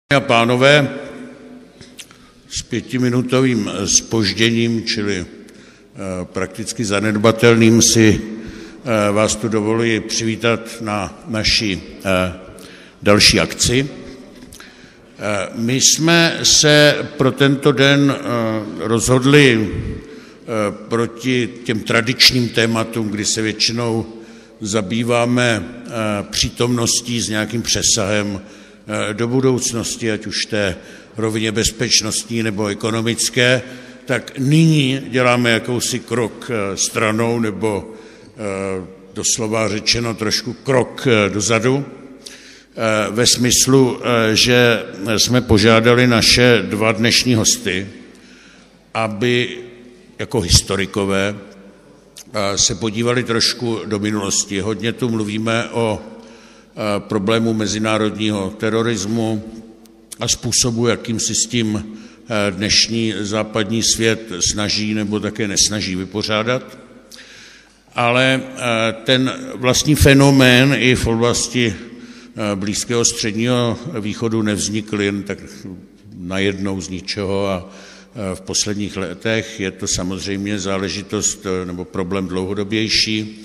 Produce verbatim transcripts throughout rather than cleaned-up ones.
A pánové, s pětiminutovým zpožděním, čili prakticky zanedbatelným, si vás tu dovoluji přivítat na naší další akci. My jsme se pro tento den rozhodli proti těm tradičním tématům, kdy se většinou zabýváme přítomností s nějakým přesahem do budoucnosti, ať už té rovině bezpečnostní nebo ekonomické, tak nyní děláme jakousi krok stranou nebo doslova řečeno trošku krok dozadu ve smyslu, že jsme požádali naše dva dnešní hosty, aby jako historikové se podívali trošku do minulosti. Hodně tu mluvíme o problému mezinárodního terorismu a způsobu, jakým si s tím dnešní západní svět snaží nebo také nesnaží vypořádat. Ale ten vlastní fenomén i v oblasti Blízkého středního východu nevznikl jen tak najednou z ničeho a v posledních letech. Je to samozřejmě záležitost nebo problém dlouhodobější,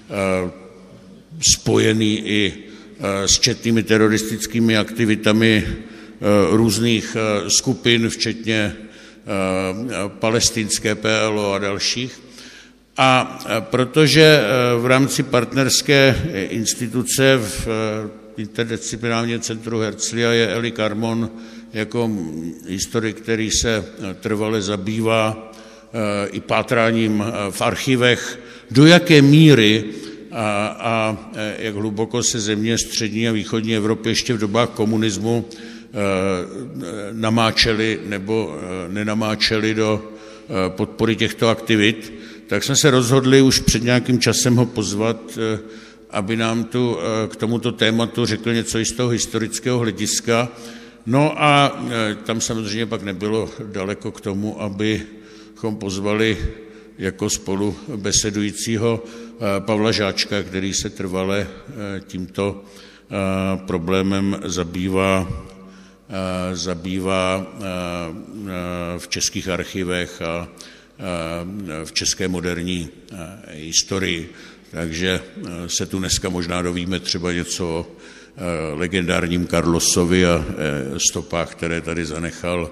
spojený i s četnými teroristickými aktivitami různých skupin, včetně palestinské P L O a dalších. A protože v rámci partnerské instituce v interdisciplinárním centru Herzlija je Ely Karmon jako historik, který se trvale zabývá i pátráním v archivech, do jaké míry a, a jak hluboko se země střední a východní Evropy ještě v dobách komunismu e, namáčeli nebo e, nenamáčeli do e, podpory těchto aktivit, tak jsme se rozhodli už před nějakým časem ho pozvat, e, aby nám tu e, k tomuto tématu řekl něco i z toho historického hlediska. No a e, tam samozřejmě pak nebylo daleko k tomu, abychom pozvali jako spolu besedujícího Pavla Žáčka, který se trvale tímto problémem zabývá, zabývá v českých archivech a v české moderní historii. Takže se tu dneska možná dovíme třeba něco o legendárním Carlosovi a stopách, které tady zanechal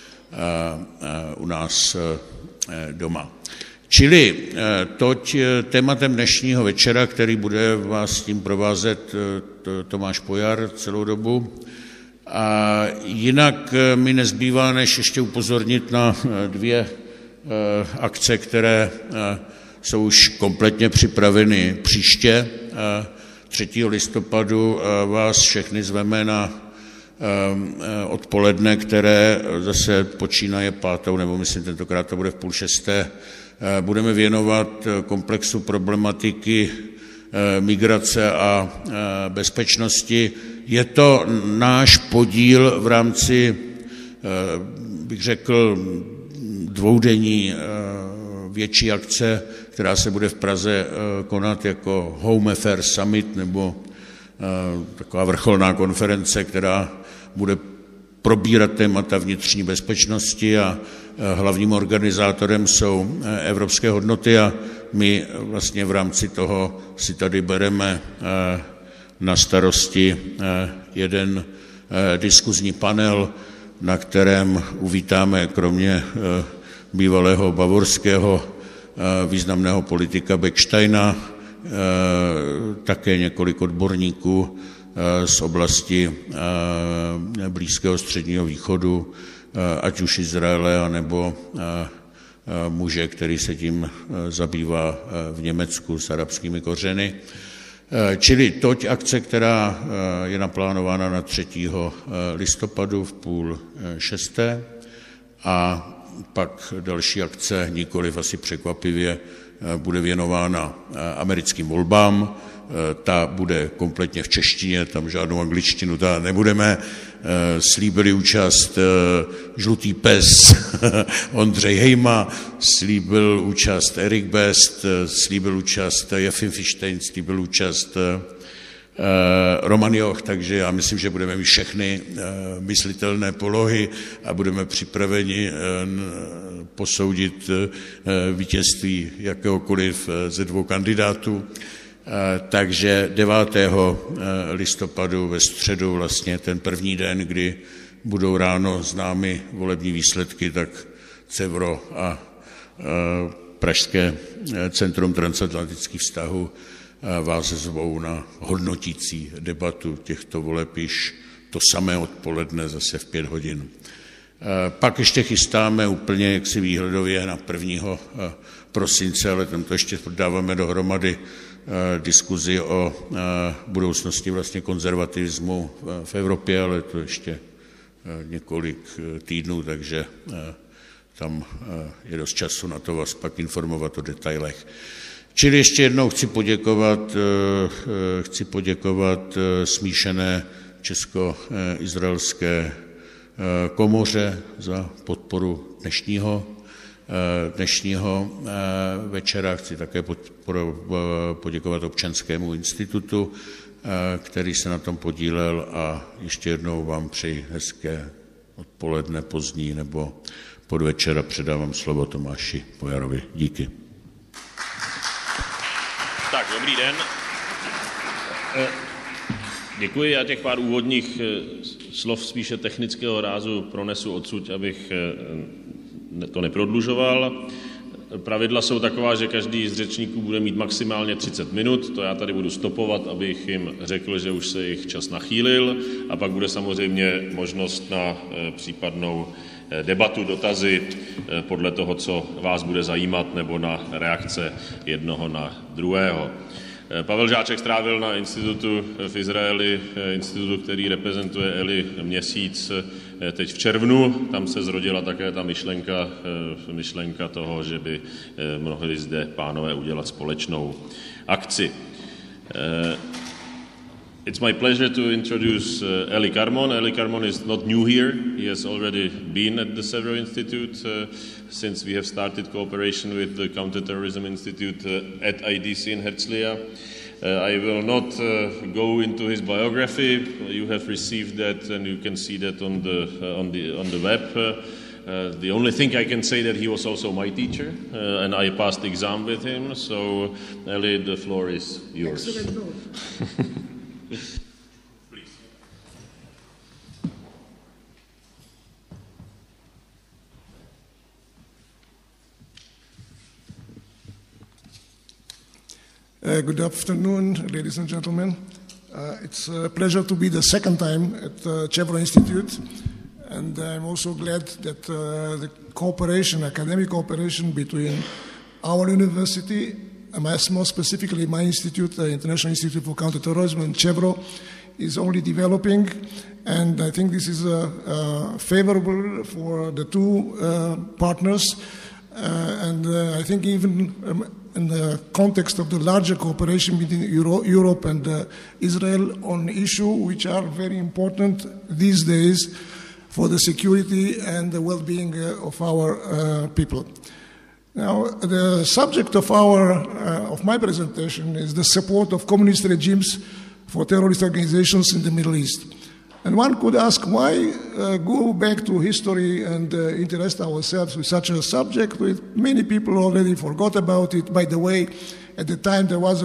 u nás doma. Čili toť tématem dnešního večera, který bude vás tím provázet Tomáš Pojar celou dobu. A jinak mi nezbývá, než ještě upozornit na dvě akce, které jsou už kompletně připraveny příště. třetího listopadu vás všechny zveme na odpoledne, které zase počínaje pátou, nebo myslím tentokrát to bude v půl šesté, budeme věnovat komplexu problematiky migrace a bezpečnosti. Je to náš podíl v rámci, bych řekl, dvoudenní větší akce, která se bude v Praze konat jako Home Affairs Summit, nebo taková vrcholná konference, která bude probírat témata vnitřní bezpečnosti a hlavním organizátorem jsou evropské hodnoty a my vlastně v rámci toho si tady bereme na starosti jeden diskuzní panel, na kterém uvítáme kromě bývalého bavorského významného politika Becksteina také několik odborníků z oblasti Blízkého středního východu, ať už Izraele, anebo muže, který se tím zabývá v Německu s arabskými kořeny. Čili toť akce, která je naplánována na třetího listopadu v půl šesté a pak další akce, nikoliv asi překvapivě, bude věnována americkým volbám. Ta bude kompletně v češtině, tam žádnou angličtinu ta nebudeme. Slíbili účast Žlutý pes Ondřej Hejma, slíbil účast Erik Best, slíbil účast Jefim Fištejn, slíbil účast Romanioch, takže já myslím, že budeme mít všechny myslitelné polohy a budeme připraveni posoudit vítězství jakéhokoliv ze dvou kandidátů. Takže devátého listopadu ve středu, vlastně ten první den, kdy budou ráno známy volební výsledky, tak CEVRO a Pražské centrum transatlantických vztahů vás zvou na hodnotící debatu těchto voleb již to samé odpoledne, zase v pět hodin. Pak ještě chystáme úplně jaksi výhledově na prvního prosince, ale tam to ještě dáváme dohromady diskuzi o budoucnosti vlastně konzervativismu v Evropě, ale to ještě několik týdnů, takže tam je dost času na to vás pak informovat o detailech. Čili ještě jednou chci poděkovat, chci poděkovat smíšené česko-izraelské komoře za podporu dnešního, dnešního večera. Chci také poděkovat Občanskému institutu, který se na tom podílel, a ještě jednou vám přeji hezké odpoledne, pozdní nebo podvečer a předávám slovo Tomáši Pojarovi. Díky. Tak, dobrý den. Děkuji, já těch pár úvodních slov spíše technického rázu pronesu odsud, abych to neprodlužoval. Pravidla jsou taková, že každý z řečníků bude mít maximálně třicet minut, to já tady budu stopovat, abych jim řekl, že už se jich čas nachýlil, a pak bude samozřejmě možnost na případnou debatu, dotazy podle toho, co vás bude zajímat, nebo na reakce jednoho na druhého. Pavel Žáček strávil na institutu v Izraeli, institutu, který reprezentuje Ely, měsíc teď v červnu. Tam se zrodila také ta myšlenka, myšlenka toho, že by mohli zde pánové udělat společnou akci. It's my pleasure to introduce uh, Ely Karmon. Ely Karmon is not new here. He has already been at the CEVRO Institute uh, since we have started cooperation with the Counter-Terrorism Institute uh, at I D C in Herzliya. Uh, I will not uh, go into his biography. You have received that, and you can see that on the uh, on the on the web. Uh, uh, the only thing I can say that he was also my teacher, uh, and I passed the exam with him. So, Ely, the floor is yours. Excellent. Please. Uh, good afternoon, ladies and gentlemen. Uh, it's a pleasure to be the second time at the CEVRO Institute, and I'm also glad that uh, the cooperation, academic cooperation between our university, more specifically my institute, the International Institute for Counter-Terrorism, and CEVRO, is only developing, and I think this is uh, uh, favorable for the two uh, partners, uh, and uh, I think even um, in the context of the larger cooperation between Euro Europe and uh, Israel on issues which are very important these days for the security and the well-being uh, of our uh, people. Now, the subject of our uh, of my presentation is the support of communist regimes for terrorist organizations in the Middle East. And one could ask, why uh, go back to history and uh, interest ourselves with such a subject? With many people already forgot about it. By the way, at the time there was a,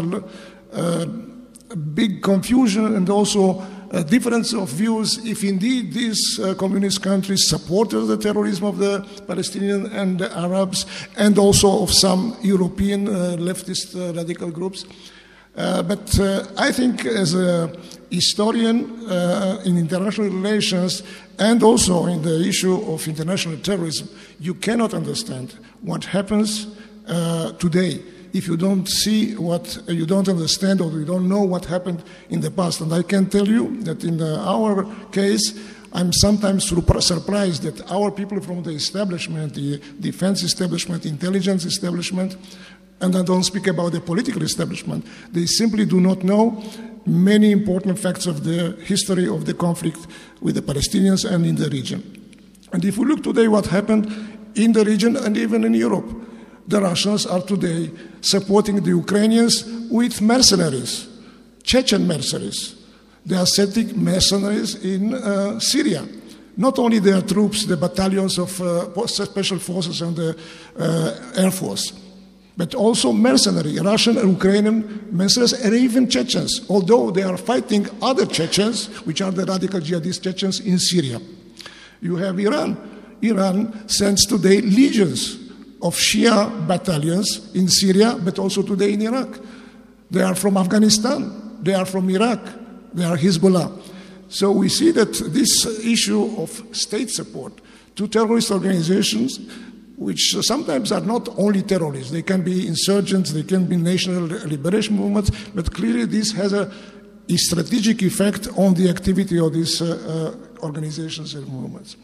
uh, a big confusion and also a difference of views if indeed these uh, communist countries supported the terrorism of the Palestinians and the Arabs, and also of some European uh, leftist uh, radical groups. Uh, but uh, I think as a historian uh, in international relations and also in the issue of international terrorism, you cannot understand what happens uh, today if you don't see what, uh, you don't understand or you don't know what happened in the past. And I can tell you that in the, our case, I'm sometimes surprised that our people from the establishment, the defense establishment, intelligence establishment, and I don't speak about the political establishment, they simply do not know many important facts of the history of the conflict with the Palestinians and in the region. And if we look today what happened in the region and even in Europe, the Russians are today supporting the Ukrainians with mercenaries. Chechen mercenaries. They are setting mercenaries in uh, Syria. Not only their troops, the battalions of uh, special forces and the uh, Air Force, but also mercenary, Russian and Ukrainian mercenaries, and even Chechens, although they are fighting other Chechens, which are the radical jihadist Chechens in Syria. You have Iran. Iran sends today legions of Shia battalions in Syria, but also today in Iraq. They are from Afghanistan. They are from Iraq. They are Hezbollah. So we see that this issue of state support to terrorist organizations, which sometimes are not only terrorists, they can be insurgents, they can be national liberation movements, but clearly this has a, a strategic effect on the activity of these uh, uh, organizations and movements.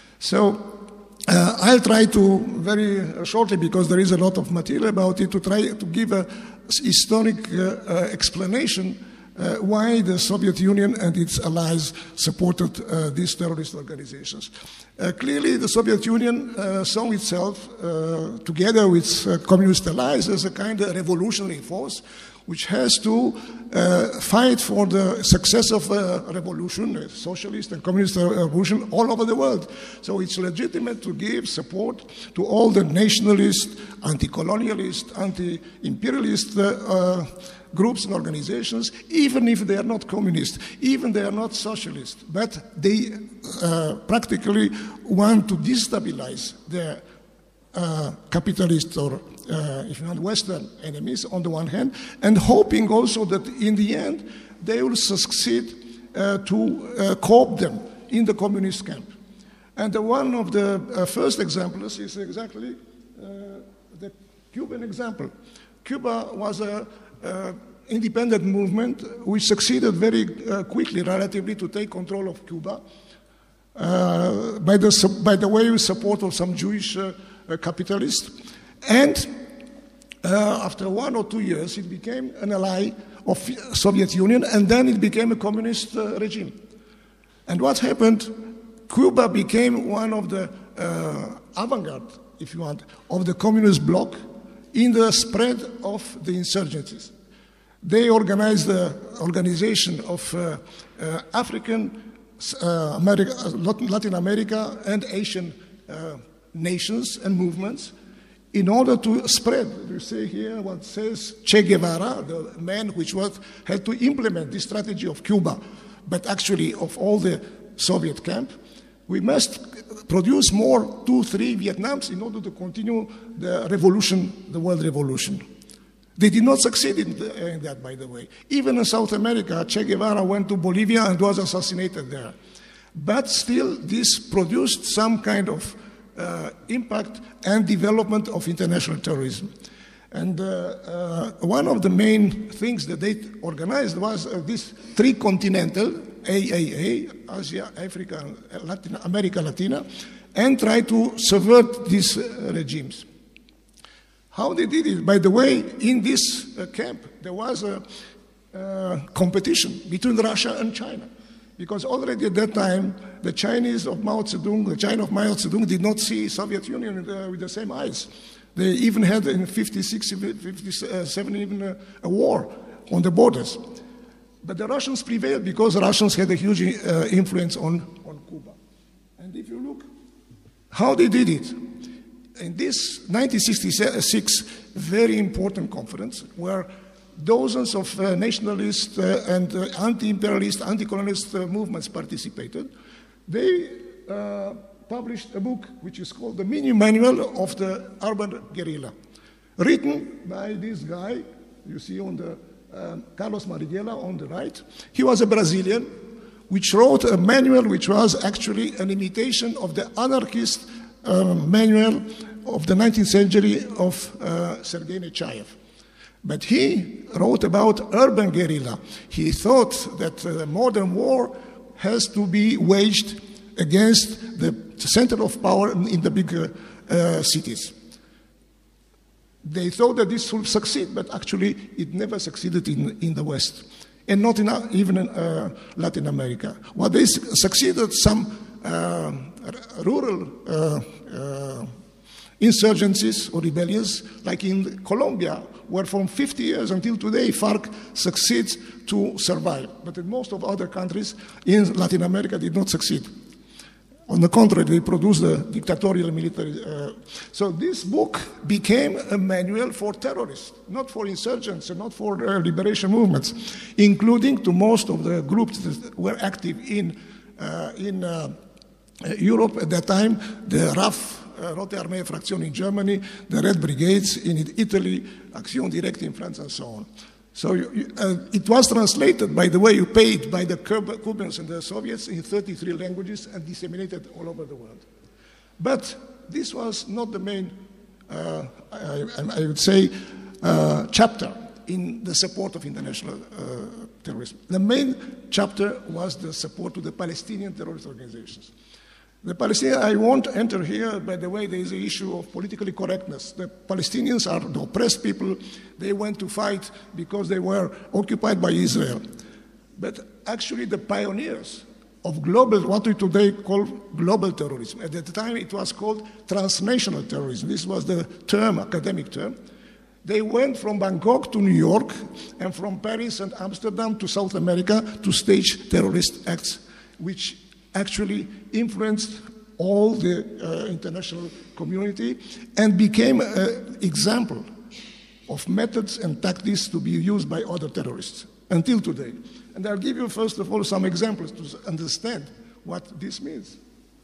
So uh, I'll try to, very shortly, because there is a lot of material about it, to try to give a historic uh, uh, explanation Uh, why the Soviet Union and its allies supported uh, these terrorist organizations. Uh, clearly, the Soviet Union uh, saw itself, uh, together with uh, communist allies, as a kind of revolutionary force which has to uh, fight for the success of a revolution, a socialist and communist revolution all over the world. So it's legitimate to give support to all the nationalist, anti-colonialist, anti-imperialist uh, uh, groups and organizations, even if they are not communist, even they are not socialist, but they uh, practically want to destabilize their uh, capitalist or, uh, if not Western enemies on the one hand, and hoping also that in the end they will succeed uh, to uh, co-opt them in the communist camp. And uh, one of the uh, first examples is exactly uh, the Cuban example. Cuba was a Uh, independent movement which succeeded very uh, quickly, relatively, to take control of Cuba uh, by, the, by the way with support of some Jewish uh, uh, capitalists. And uh, after one or two years, it became an ally of Soviet Union, and then it became a communist uh, regime. And what happened? Cuba became one of the uh, avant-garde, if you want, of the communist bloc in the spread of the insurgencies. They organized the organization of uh, uh, African, uh, America, Latin America, and Asian uh, nations and movements in order to spread. You see here what says Che Guevara, the man which was, had to implement the strategy of Cuba, but actually of all the Soviet camp. We must produce more two, three Vietnams in order to continue the revolution, the world revolution. They did not succeed in, the, in that, by the way. Even in South America, Che Guevara went to Bolivia and was assassinated there. But still, this produced some kind of uh, impact and development of international terrorism. And uh, uh, one of the main things that they organized was uh, this three-continental, A A A, Asia, Africa, Latin America, Latina, and try to subvert these uh, regimes. How they did it? By the way, in this uh, camp, there was a uh, competition between Russia and China. Because already at that time, the Chinese of Mao Zedong, the China of Mao Zedong did not see Soviet Union with, uh, with the same eyes. They even had in fifty-six, fifty-seven even a, a war on the borders. But the Russians prevailed because the Russians had a huge uh, influence on, on Cuba. And if you look how they did it, in this nineteen sixty-six very important conference where dozens of uh, nationalist uh, and uh, anti-imperialist, anti-colonialist uh, movements participated, they uh, published a book which is called the Mini Manual of the Urban Guerrilla, written by this guy, you see on the um, Carlos Marighella on the right. He was a Brazilian, which wrote a manual which was actually an imitation of the anarchist uh, manual of the nineteenth century of uh, Sergei Nechayev. But he wrote about urban guerrilla. He thought that the modern war has to be waged against the center of power in the bigger uh, cities. They thought that this would succeed, but actually it never succeeded in, in the West, and not in, even in uh, Latin America. What they succeeded, some uh, rural uh, uh, insurgencies or rebellions, like in Colombia, where from fifty years until today, FARC succeeds to survive. But in most of other countries in Latin America did not succeed. On the contrary, they produced the dictatorial military. Uh, so this book became a manual for terrorists, not for insurgents and not for uh, liberation movements, including to most of the groups that were active in, uh, in uh, Europe at that time, the R A F, uh, Rote Armee Fraktion in Germany, the Red Brigades in Italy, Action Directe in France, and so on. So you, uh, it was translated, by the way, you paid by the Cubans and the Soviets in thirty-three languages and disseminated all over the world. But this was not the main, uh, I, I would say, uh, chapter in the support of international uh, terrorism. The main chapter was the support to the Palestinian terrorist organizations. The Palestinians, I won't enter here, by the way, there is an issue of politically correctness. The Palestinians are the oppressed people. They went to fight because they were occupied by Israel. But actually the pioneers of global, what we today call global terrorism, at the time it was called transnational terrorism. This was the term, academic term. They went from Bangkok to New York and from Paris and Amsterdam to South America to stage terrorist acts, which actually influenced all the uh, international community and became an example of methods and tactics to be used by other terrorists until today. And I'll give you first of all some examples to understand what this means.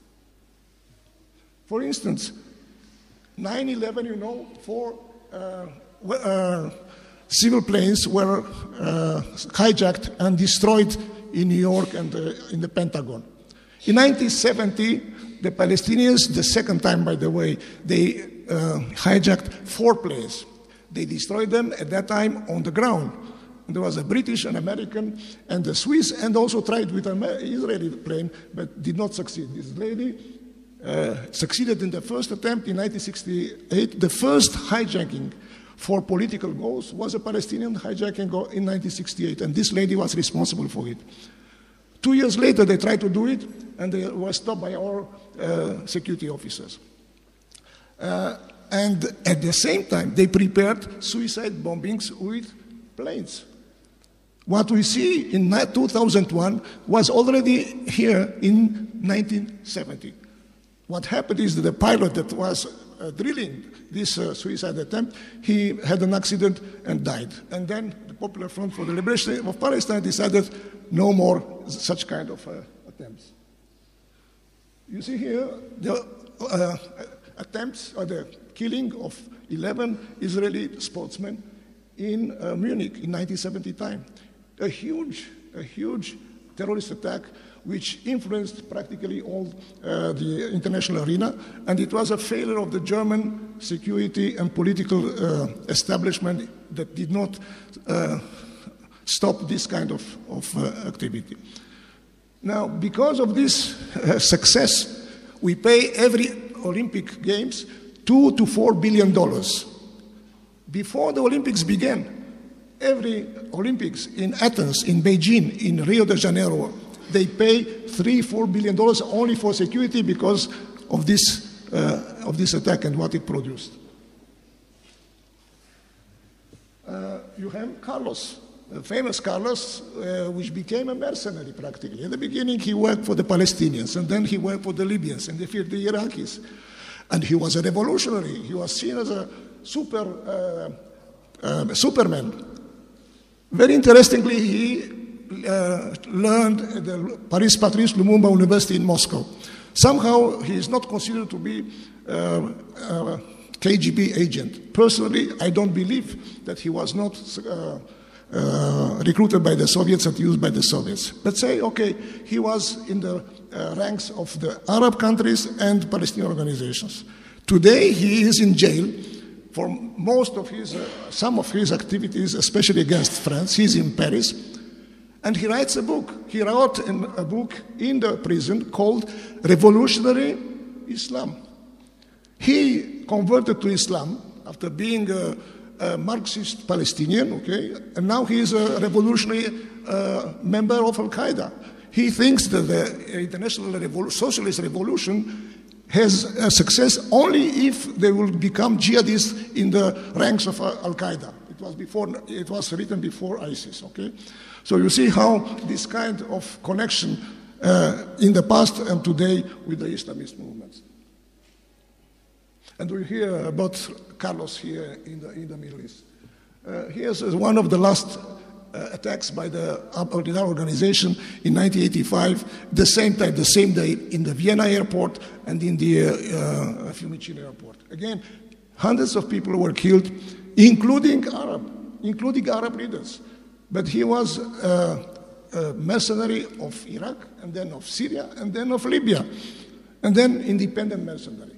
For instance, nine eleven, you know, four uh, uh, civil planes were uh, hijacked and destroyed in New York and uh, in the Pentagon. In nineteen seventy, the Palestinians, the second time, by the way, they uh, hijacked four planes. They destroyed them at that time on the ground. There was a British, an American, and a Swiss, and also tried with an Israeli plane, but did not succeed. This lady uh, succeeded in the first attempt in nineteen sixty-eight. The first hijacking for political goals was a Palestinian hijacking in nineteen sixty-eight, and this lady was responsible for it. Two years later, they tried to do it, and they were stopped by our uh, security officers. Uh, and at the same time, they prepared suicide bombings with planes. What we see in two thousand one was already here in nineteen seventy. What happened is that the pilot that was uh, drilling this uh, suicide attempt, he had an accident and died. And then the Popular Front for the Liberation of Palestine decided no more such kind of uh, attempts. You see here the uh, attempts or the killing of eleven Israeli sportsmen in uh, Munich in nineteen seventy time. A huge, a huge terrorist attack which influenced practically all uh, the international arena, and it was a failure of the German security and political uh, establishment that did not uh, stop this kind of, of uh, activity. Now, because of this uh, success, we pay every Olympic Games two to four billion dollars. Before the Olympics began, every Olympics in Athens, in Beijing, in Rio de Janeiro, they pay three, four billion dollars only for security because of this, uh, of this attack and what it produced. Uh, you have Carlos, the famous Carlos, uh, which became a mercenary practically. In the beginning, he worked for the Palestinians, and then he worked for the Libyans, and they feared the Iraqis. And he was a revolutionary. He was seen as a super, uh, uh, Superman. Very interestingly, he uh, learned at the Paris Patrice Lumumba University in Moscow. Somehow, he is not considered to be uh, a K G B agent. Personally, I don't believe that he was not uh, uh, recruited by the Soviets and used by the Soviets. But say, okay, he was in the uh, ranks of the Arab countries and Palestinian organizations. Today, he is in jail for most of his, uh, some of his activities, especially against France. He's in Paris, and he writes a book. He wrote in a book in the prison called Revolutionary Islam. He converted to Islam after being a, a Marxist Palestinian, okay, and now he is a revolutionary uh, member of Al-Qaeda. He thinks that the international revol- socialist revolution has a success only if they will become jihadists in the ranks of uh, Al-Qaeda. It was before, it was written before ISIS, okay? So you see how this kind of connection uh, in the past and today with the Islamist movements. And we hear about Carlos here in the, in the Middle East. Uh, here's one of the last uh, attacks by the Al-Qaeda organization in nineteen eighty-five, the same time, the same day, in the Vienna airport and in the uh, uh, Fiumicino airport. Again, hundreds of people were killed, including Arab, including Arab leaders. But he was uh, a mercenary of Iraq, and then of Syria, and then of Libya, and then independent mercenary.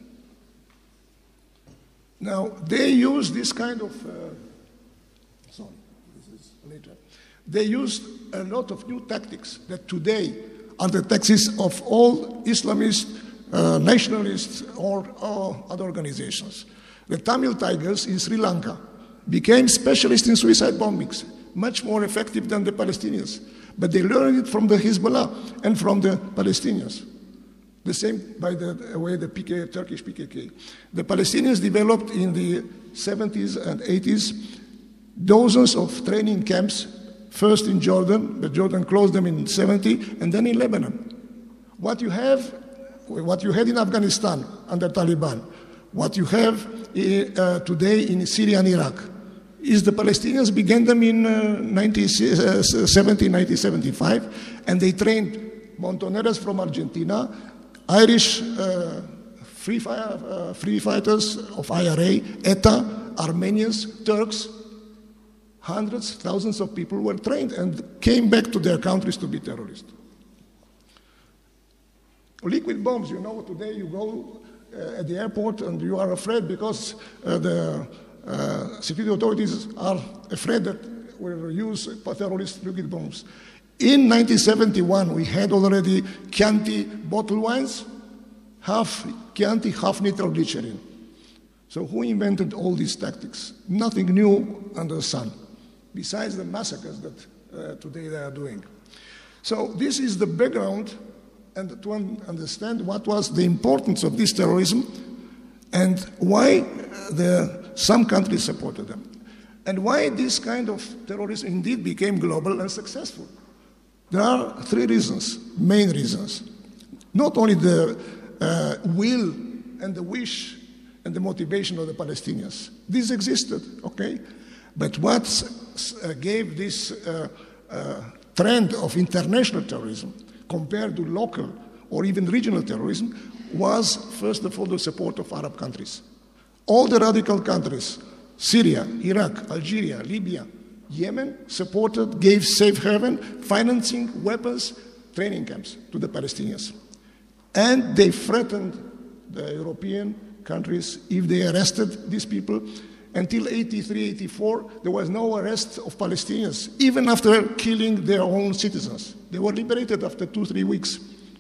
Now, they use this kind of, uh, sorry, this is later. They used a lot of new tactics that today are the tactics of all Islamist, uh, nationalists, or, or other organizations. The Tamil Tigers in Sri Lanka became specialists in suicide bombings, much more effective than the Palestinians. But they learned it from the Hezbollah and from the Palestinians. The same, by the way, the P K, Turkish P K K. The Palestinians developed in the seventies and eighties dozens of training camps, first in Jordan, but Jordan closed them in seventy, and then in Lebanon. What you have, what you had in Afghanistan under Taliban, what you have uh, today in Syria and Iraq, is the Palestinians began them in uh, nineteen seventy, nineteen seventy-five, and they trained Montoneros from Argentina, Irish uh, free, fire, uh, free fighters of I R A, E T A, Armenians, Turks. Hundreds, thousands of people were trained and came back to their countries to be terrorists. Liquid bombs, you know, today you go uh, at the airport and you are afraid because uh, the uh, security authorities are afraid that we will use terrorist liquid bombs. In nineteen seventy-one, we had already Chianti bottle wines, half Chianti, half nitroglycerin. So who invented all these tactics? Nothing new under the sun, besides the massacres that uh, today they are doing. So this is the background, and to un understand what was the importance of this terrorism and why the, some countries supported them, and why this kind of terrorism indeed became global and successful. There are three reasons, main reasons. Not only the uh, will and the wish and the motivation of the Palestinians. This existed, okay? But what uh, gave this uh, uh, trend of international terrorism compared to local or even regional terrorism was, first of all, the support of Arab countries. All the radical countries, Syria, Iraq, Algeria, Libya, Yemen, supported, gave safe haven, financing, weapons, training camps to the Palestinians. And they threatened the European countries if they arrested these people. Until eighty-three, eighty-four, there was no arrest of Palestinians, even after killing their own citizens. They were liberated after two, three weeks.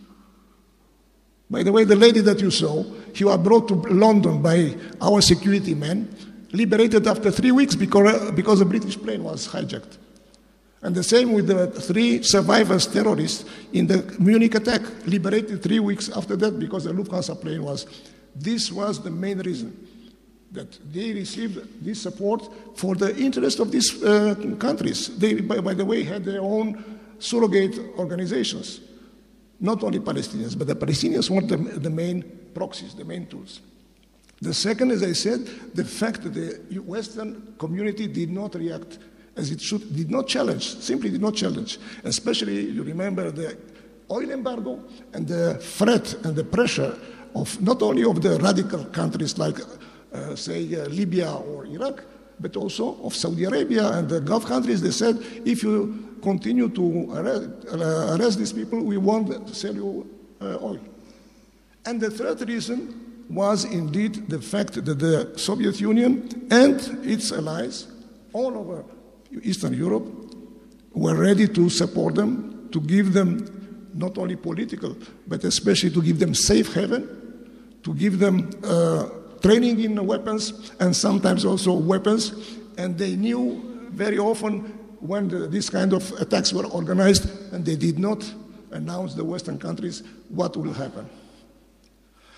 By the way, the lady that you saw, she was brought to London by our security men, liberated after three weeks because, because a British plane was hijacked. And the same with the three survivors terrorists in the Munich attack, liberated three weeks after that because the Lufthansa plane was. This was the main reason, that they received this support for the interest of these uh, countries. They, by, by the way, had their own surrogate organizations, not only Palestinians, but the Palestinians were the, the main proxies, the main tools. The second, as I said, the fact that the Western community did not react as it should, did not challenge, simply did not challenge. Especially, you remember the oil embargo and the threat and the pressure of not only of the radical countries like, uh, say, uh, Libya or Iraq, but also of Saudi Arabia and the Gulf countries. They said, if you continue to arrest, uh, arrest these people, we won't sell you uh, oil. And the third reason was indeed the fact that the Soviet Union and its allies all over Eastern Europe were ready to support them, to give them not only political, but especially to give them safe haven, to give them uh, training in weapons and sometimes also weapons. And they knew very often when the, this kind of attacks were organized, and they did not announce the Western countries what will happen.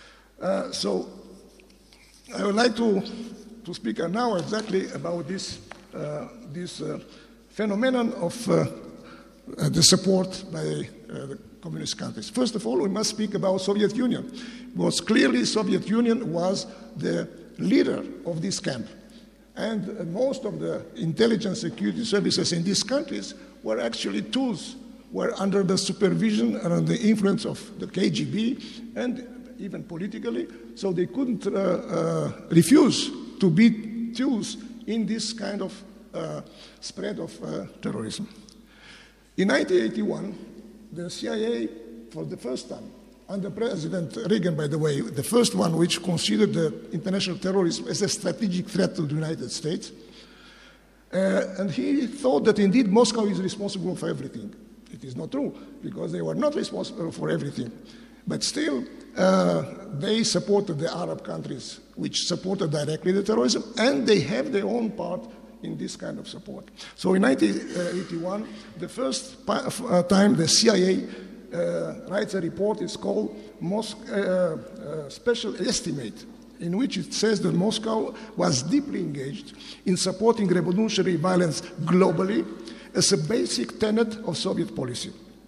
Uh, so I would like to, to speak now exactly about this, uh, this uh, phenomenon of uh, uh, the support by uh, the communist countries. First of all, we must speak about Soviet Union, because clearly Soviet Union was the leader of this camp. And uh, most of the intelligence security services in these countries were actually tools, were under the supervision and under the influence of the K G B and even politically, so they couldn't uh, uh, refuse to be tools in this kind of uh, spread of uh, terrorism. In nineteen eighty-one, the C I A, for the first time, under President Reagan, by the way, the first one which considered the international terrorism as a strategic threat to the United States, uh, and he thought that indeed Moscow is responsible for everything. It is not true, because they were not responsible for everything. But still, uh, they supported the Arab countries, which supported directly the terrorism, and they have their own part in this kind of support. So in nineteen eighty-one, the first time the C I A uh, writes a report, it's called Mos- uh, uh, Special Estimate, in which it says that Moscow was deeply engaged in supporting revolutionary violence globally as a basic tenet of Soviet policy.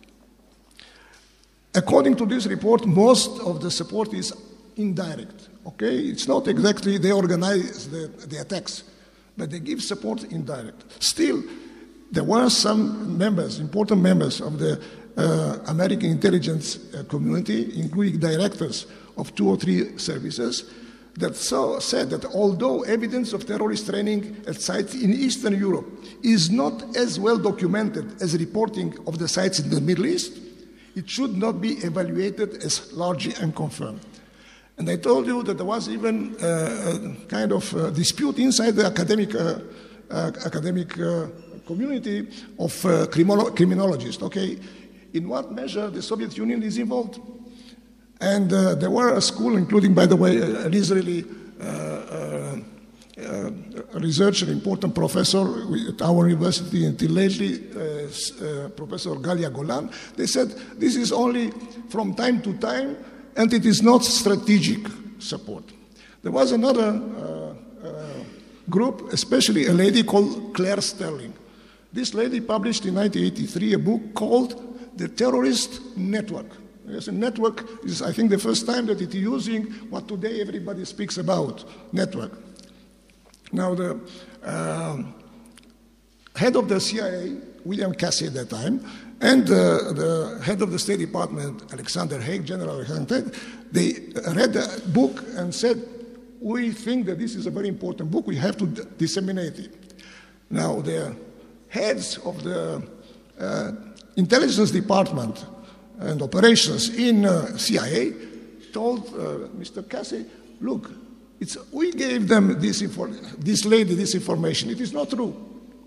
According to this report, most of the support is indirect, okay? It's not exactly they organize the, the attacks, but they give support indirect. Still, there were some members, important members of the uh, American intelligence uh, community, including directors of two or three services, that so said that although evidence of terrorist training at sites in Eastern Europe is not as well documented as reporting of the sites in the Middle East, it should not be evaluated as largely unconfirmed. And I told you that there was even uh, a kind of uh, dispute inside the academic, uh, uh, academic uh, community of uh, criminolo- criminologists, okay? In what measure the Soviet Union is involved? And uh, there were a school, including, by the way, an Israeli uh, uh, uh, researcher, important professor at our university until lately, uh, uh, Professor Galia Golan. They said this is only from time to time, and it is not strategic support. There was another uh, uh, group, especially a lady called Claire Sterling. This lady published in nineteen eighty-three a book called The Terrorist Network. Yes, a network is, I think, the first time that it is using what today everybody speaks about, network. Now, the uh, head of the C I A, William Casey at that time, and uh, the head of the State Department, Alexander Haig, General Alexander Haig, they read the book and said, we think that this is a very important book, we have to d- disseminate it. Now, the heads of the uh, intelligence department and operations in uh, C I A told uh, Mister Casey, look, it's, we gave them this, infor- this lady this information. It is not true.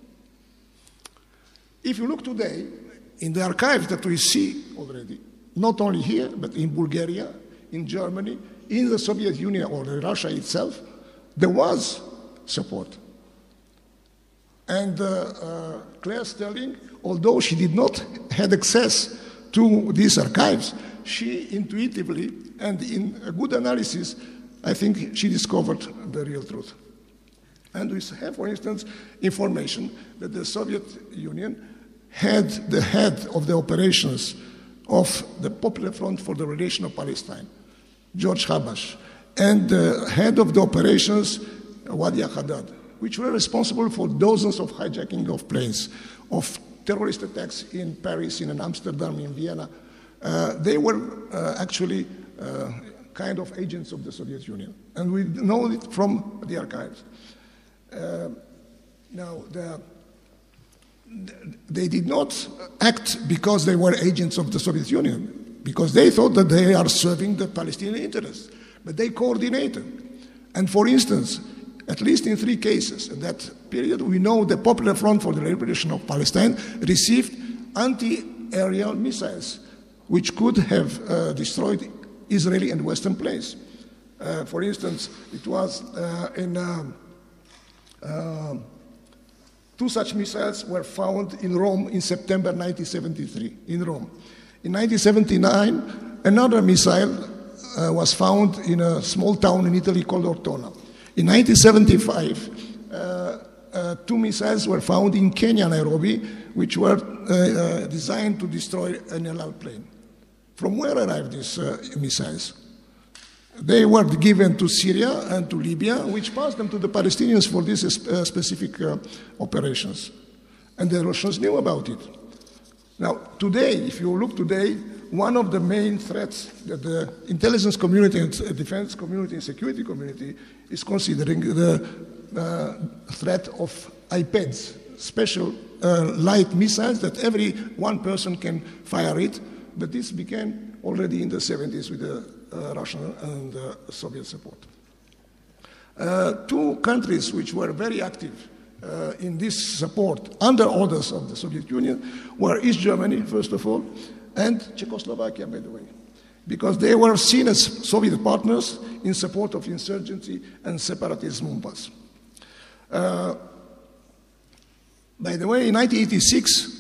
If you look today in the archives that we see already, not only here, but in Bulgaria, in Germany, in the Soviet Union or Russia itself, there was support. And uh, uh, Claire Sterling, although she did not have access to these archives, she intuitively and in a good analysis, I think she discovered the real truth. And we have, for instance, information that the Soviet Union had the head of the operations of the Popular Front for the Liberation of Palestine, George Habash, and the head of the operations, Wadia Haddad, which were responsible for dozens of hijacking of planes, of terrorist attacks in Paris, in Amsterdam, in Vienna. Uh, they were uh, actually uh, kind of agents of the Soviet Union. And we know it from the archives. Uh, now, the, they did not act because they were agents of the Soviet Union, because they thought that they are serving the Palestinian interests. But they coordinated. And for instance, at least in three cases in that period, we know the Popular Front for the Liberation of Palestine received anti-aerial missiles, which could have uh, destroyed Israeli and Western planes. Uh, for instance, it was uh, in um, uh, two such missiles were found in Rome in September nineteen seventy-three, in Rome. In nineteen seventy-nine, another missile uh, was found in a small town in Italy called Ortona. In nineteen seventy-five, uh, uh, two missiles were found in Kenya, Nairobi, which were uh, uh, designed to destroy an L L plane. From where arrived these uh, missiles? They were given to Syria and to Libya, which passed them to the Palestinians for these uh, specific uh, operations. And the Russians knew about it. Now, today, if you look today, one of the main threats that the intelligence community and defense community and security community is considering the uh, threat of iPads, special uh, light missiles that every one person can fire it, but this began already in the seventies with the uh, Russian and uh, Soviet support. Uh, two countries which were very active Uh, in this support under orders of the Soviet Union were East Germany, first of all, and Czechoslovakia, by the way, because they were seen as Soviet partners in support of insurgency and separatist movements. Uh, by the way, in nineteen eighty-six,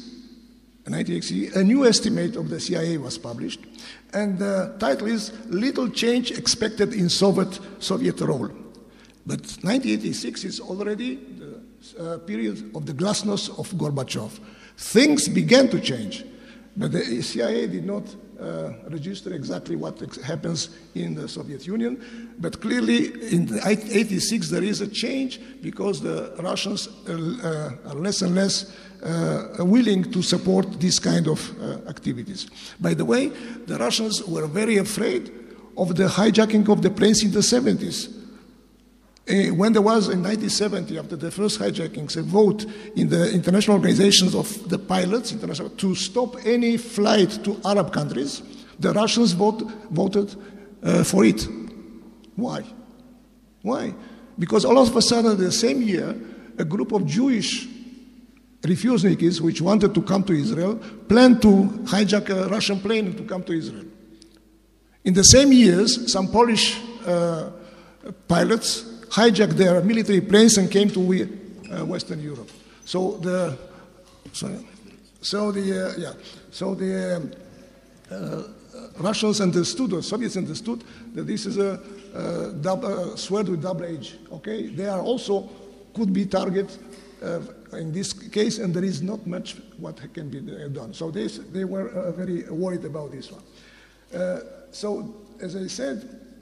a new estimate of the C I A was published, and the title is Little Change Expected in Soviet, Soviet Role. But nineteen eighty-six is already the uh, period of the glasnost of Gorbachev. Things began to change, but the C I A did not uh, register exactly what ex- happens in the Soviet Union. But clearly, in eighty-six, there is a change because the Russians uh, uh, are less and less uh, willing to support this kind of uh, activities. By the way, the Russians were very afraid of the hijacking of the planes in the seventies. Uh, when there was in nineteen seventy, after the first hijackings, a vote in the international organizations of the pilots international, to stop any flight to Arab countries, the Russians vote, voted uh, for it. Why? Why? Because all of a sudden, the same year, a group of Jewish refuseniks, which wanted to come to Israel, planned to hijack a Russian plane to come to Israel. In the same years, some Polish uh, pilots hijacked their military planes and came to uh, Western Europe. So the, sorry, so the, uh, yeah, so the um, uh, Russians understood, or Soviets understood, that this is a, a double, uh, sword with double edge. Okay, they are also could be target uh, in this case, and there is not much what can be done. So they they were uh, very worried about this one. Uh, so as I said.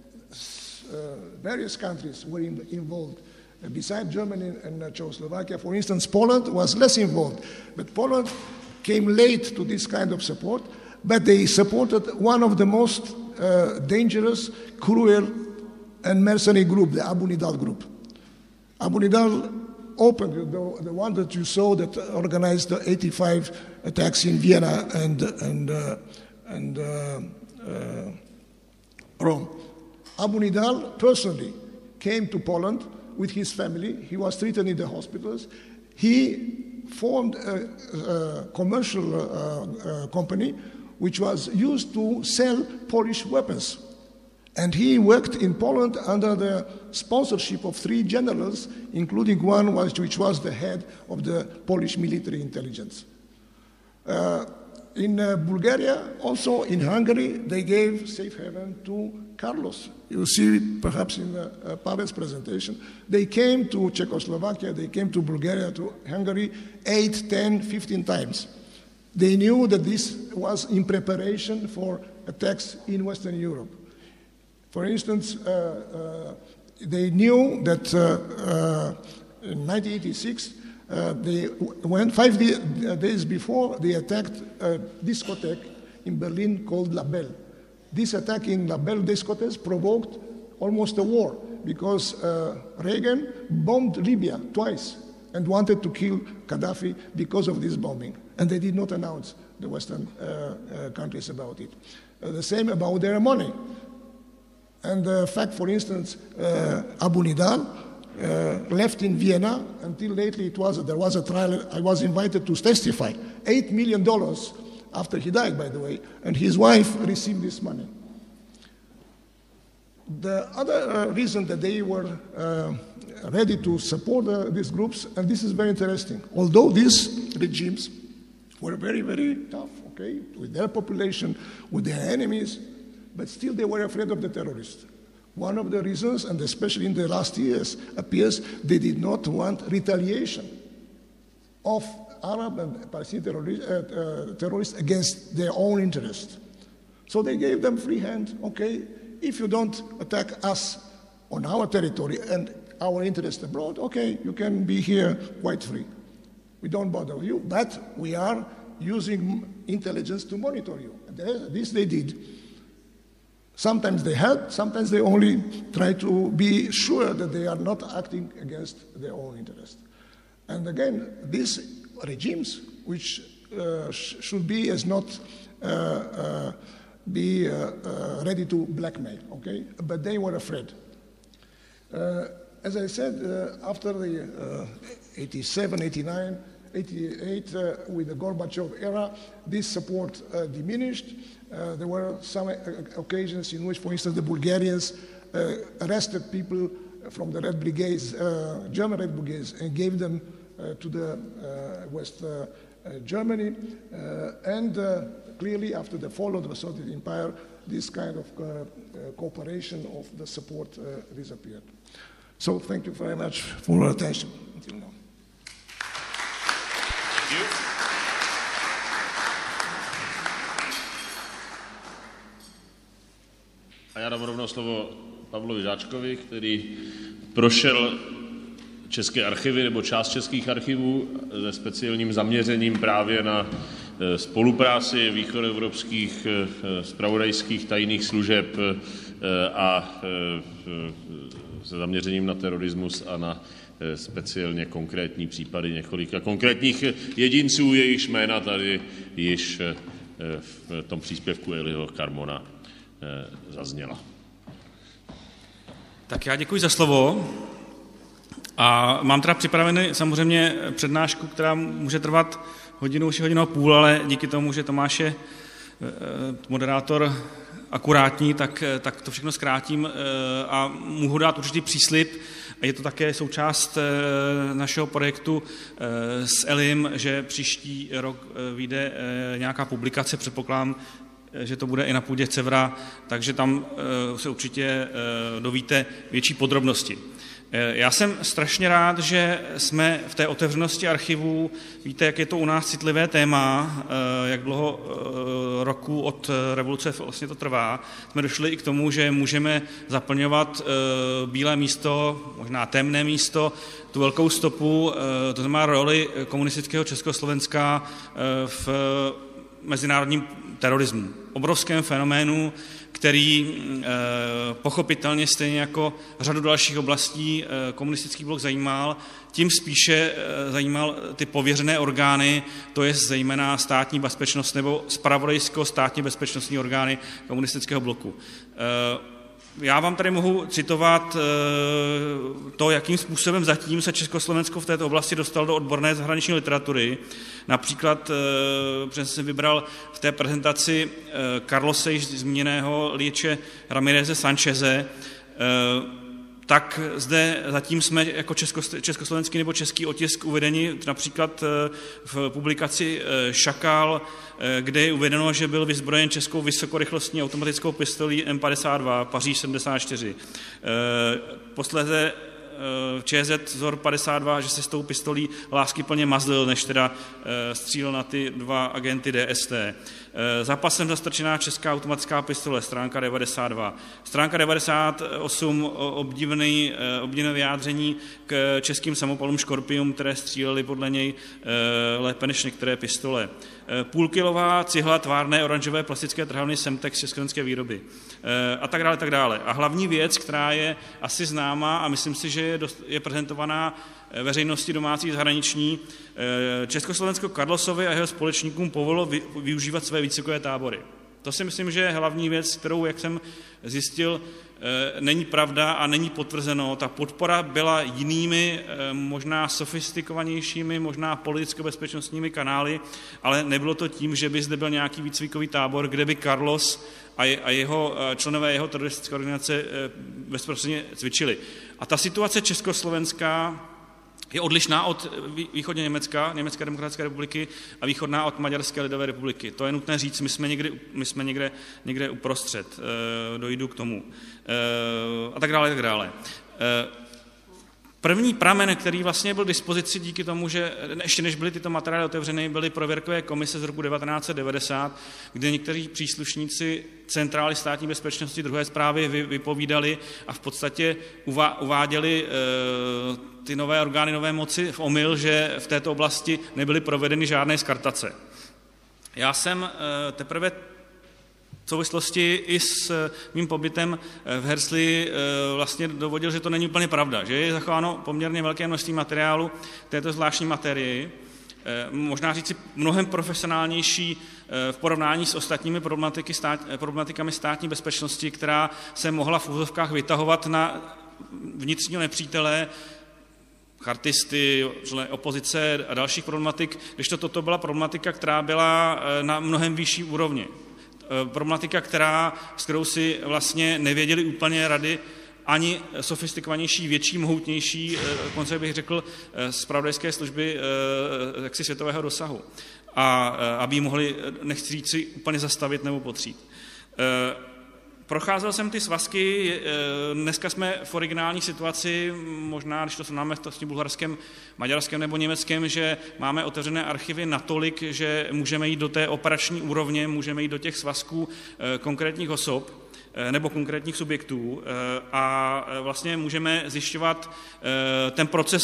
Uh, various countries were in, involved. Uh, besides Germany and uh, Czechoslovakia, for instance, Poland was less involved. But Poland came late to this kind of support, but they supported one of the most uh, dangerous, cruel, and mercenary group, the Abu Nidal group. Abu Nidal opened, the, the one that you saw that organized the eighty-five attacks in Vienna and, and, uh, and uh, uh, Rome. Abu Nidal personally came to Poland with his family. He was treated in the hospitals. He formed a, a commercial uh, uh, company which was used to sell Polish weapons. And he worked in Poland under the sponsorship of three generals, including one was, which was the head of the Polish military intelligence. Uh, in uh, Bulgaria, also in Hungary, they gave safe haven to Carlos. You see it perhaps in uh, uh, Pavel's presentation. They came to Czechoslovakia, they came to Bulgaria, to Hungary, eight, ten, fifteen times. They knew that this was in preparation for attacks in Western Europe. For instance, uh, uh, they knew that uh, uh, in nineteen eighty-six, uh, they went five day, uh, days before, they attacked a discotheque in Berlin called La Belle. This attack in La Belle discotheque provoked almost a war because uh, Reagan bombed Libya twice and wanted to kill Gaddafi because of this bombing. And they did not announce the Western uh, uh, countries about it. Uh, the same about their money. And the fact, for instance, uh, Abu Nidal uh, left in Vienna until lately it was, there was a trial, I was invited to testify, eight million dollars after he died, by the way, and his wife received this money. The other uh, reason that they were uh, ready to support uh, these groups, and this is very interesting, although these regimes were very, very tough, okay, with their population, with their enemies, but still they were afraid of the terrorists. One of the reasons, and especially in the last years, appears they did not want retaliation of Arab and Palestinian terrorists, uh, uh, terrorists against their own interest. So they gave them free hand. Okay, if you don't attack us on our territory and our interest abroad, okay, you can be here quite free. We don't bother you, but we are using intelligence to monitor you. And this they did. Sometimes they help, sometimes they only try to be sure that they are not acting against their own interest. And again, these regimes, which uh, sh- should be as not uh, uh, be uh, uh, ready to blackmail, okay? But they were afraid. Uh, as I said, uh, after the uh, eighty-seven, eighty-nine, eighty-eight, uh, with the Gorbachev era, this support uh, diminished. Uh, there were some uh, occasions in which, for instance, the Bulgarians uh, arrested people from the Red Brigades, uh, German Red Brigades, and gave them uh, to the uh, West uh, uh, Germany. Uh, and uh, clearly, after the fall of the Soviet Empire, this kind of uh, uh, cooperation of the support uh, disappeared. So thank you very much for your attention until now. Thank you. A já dám rovnou slovo Pavlovi Žáčkovi, který prošel české archivy nebo část českých archivů se speciálním zaměřením právě na spolupráci východoevropských zpravodajských tajných služeb a se zaměřením na terorismus a na speciálně konkrétní případy několika konkrétních jedinců, jejichž jména tady již v tom příspěvku Elyho Karmona zazněla. Tak já děkuji za slovo a mám teda připravený samozřejmě přednášku, která může trvat hodinu, už hodinu a půl, ale díky tomu, že Tomáš je moderátor akurátní, tak, tak to všechno zkrátím a mohu dát určitý příslib. A je to také součást našeho projektu s Elym, že příští rok vyjde nějaká publikace, předpokládám, že to bude i na půdě CEVRA, takže tam se určitě dovíte větší podrobnosti. Já jsem strašně rád, že jsme v té otevřenosti archivů, víte, jak je to u nás citlivé téma, jak dlouho roku od revoluce vlastně to trvá, jsme došli i k tomu, že můžeme zaplňovat bílé místo, možná temné místo, tu velkou stopu, to znamená roli komunistického Československa v mezinárodním terorismu. Obrovském fenoménu, který pochopitelně stejně jako řadu dalších oblastí komunistický blok zajímal, tím spíše zajímal ty pověřené orgány, to je zejména státní bezpečnost nebo zpravodajsko-státně bezpečnostní orgány komunistického bloku. Já vám tady mohu citovat to, jakým způsobem zatím se Československo v této oblasti dostalo do odborné zahraniční literatury. Například, protože jsem vybral v té prezentaci Carlose již zmíněného Lieče Ramireze Sancheze, tak zde zatím jsme jako československý nebo český otisk uvedeni například v publikaci Šakal, kde je uvedeno, že byl vyzbrojen českou vysokorychlostní automatickou pistolí M padesát dva Paříž sedmdesát čtyři. Posléze ČZ Zor padesát dva, že se s tou pistolí láskyplně mazlil, než teda střílel na ty dva agenty D S T. Za pasem zastrčená česká automatická pistole, stránka devadesát dva. Stránka devadesát osm, obdivný, obdivné vyjádření k českým samopalům Škorpium, které střílely podle něj lépe než některé pistole. Půlkilová cihla tvárné oranžové plastické trhavny Semtex československé výroby. A tak dále, tak dále. A hlavní věc, která je asi známá a myslím si, že je, dost, je prezentovaná veřejnosti domácí zahraniční, Československo Karlosovi a jeho společníkům povolilo využívat své výcvikové tábory. To si myslím, že je hlavní věc, kterou, jak jsem zjistil, není pravda a není potvrzeno. Ta podpora byla jinými, možná sofistikovanějšími, možná politicko-bezpečnostními kanály, ale nebylo to tím, že by zde byl nějaký výcvikový tábor, kde by Carlos a jeho členové jeho teroristické organizace bezprostředně cvičili. A ta situace československá je odlišná od východně Německa, Německé demokratické republiky a východná od Maďarské lidové republiky. To je nutné říct, my jsme někde, my jsme někde, někde uprostřed, e, dojdu k tomu. E, a tak dále, tak dále. E, První pramen, který vlastně byl k dispozici díky tomu, že ještě než byly tyto materiály otevřeny, byly prověrkové komise z roku devatenáct set devadesát, kde někteří příslušníci Centrály státní bezpečnosti druhé zprávy vypovídali a v podstatě uváděli e, ty nové orgány nové moci v omyl, že v této oblasti nebyly provedeny žádné skartace. Já jsem e, teprve v souvislosti i s mým pobytem v Hersli vlastně dovodil, že to není úplně pravda, že je zachováno poměrně velké množství materiálu této zvláštní materii, možná říci mnohem profesionálnější v porovnání s ostatními problematiky stát, problematikami státní bezpečnosti, která se mohla v úzovkách vytahovat na vnitřního nepřítele, chartisty, opozice a dalších problematik, když to toto byla problematika, která byla na mnohem vyšší úrovni. Problematika, která, s kterou si vlastně nevěděli úplně rady ani sofistikovanější, větší, mohutnější, konce bych řekl, zpravodajské služby jaksi světového dosahu. A aby ji mohli, nechci říct si, úplně zastavit nebo potřít. Procházel jsem ty svazky, dneska jsme v originální situaci, možná, když to srovnáme s tím bulharském, maďarském nebo německém, že máme otevřené archivy natolik, že můžeme jít do té operační úrovně, můžeme jít do těch svazků konkrétních osob nebo konkrétních subjektů a vlastně můžeme zjišťovat ten proces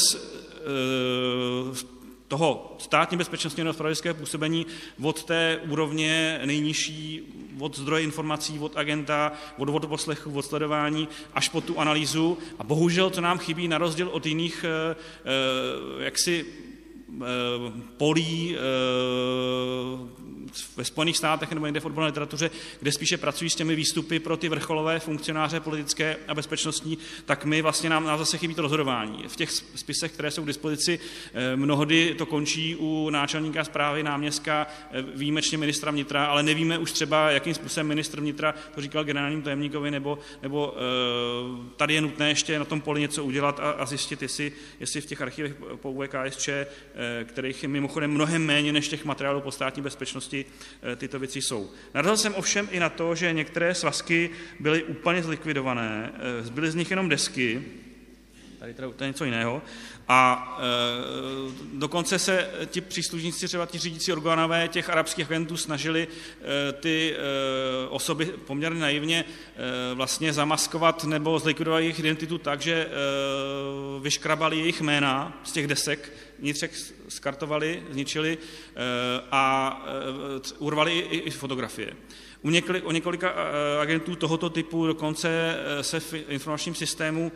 toho státní bezpečnostního zpravodajského působení od té úrovně nejnižší, od zdroje informací, od agenta, od odposlechu, od sledování, až po tu analýzu. A bohužel to nám chybí na rozdíl od jiných eh, eh, jaksi eh, polí eh, ve Spojených státech nebo někde v odborné literatuře, kde spíše pracují s těmi výstupy pro ty vrcholové funkcionáře politické a bezpečnostní, tak my vlastně nám, nám zase chybí to rozhodování. V těch spisech, které jsou k dispozici, mnohdy to končí u náčelníka správy, náměstka, výjimečně ministra vnitra, ale nevíme už třeba, jakým způsobem ministr vnitra to říkal generálnímu tajemníkovi, nebo, nebo tady je nutné ještě na tom poli něco udělat a, a zjistit, jestli, jestli v těch archivech po U K S Č, kterých je mimochodem mnohem méně než těch materiálů po státní bezpečnosti, tyto věci jsou. Narazil jsem ovšem i na to, že některé svazky byly úplně zlikvidované, zbyly z nich jenom desky, tady teda to je něco jiného, a e, dokonce se ti příslušníci, třeba ti řídící orgánové těch arabských agentů snažili e, ty e, osoby poměrně naivně e, vlastně zamaskovat nebo zlikvidovat jejich identitu tak, že e, vyškrabali jejich jména z těch desek, vnitřek skartovali, zničili e, a e, urvali i, i fotografie. U několik, o několika agentů tohoto typu dokonce se v informačním systému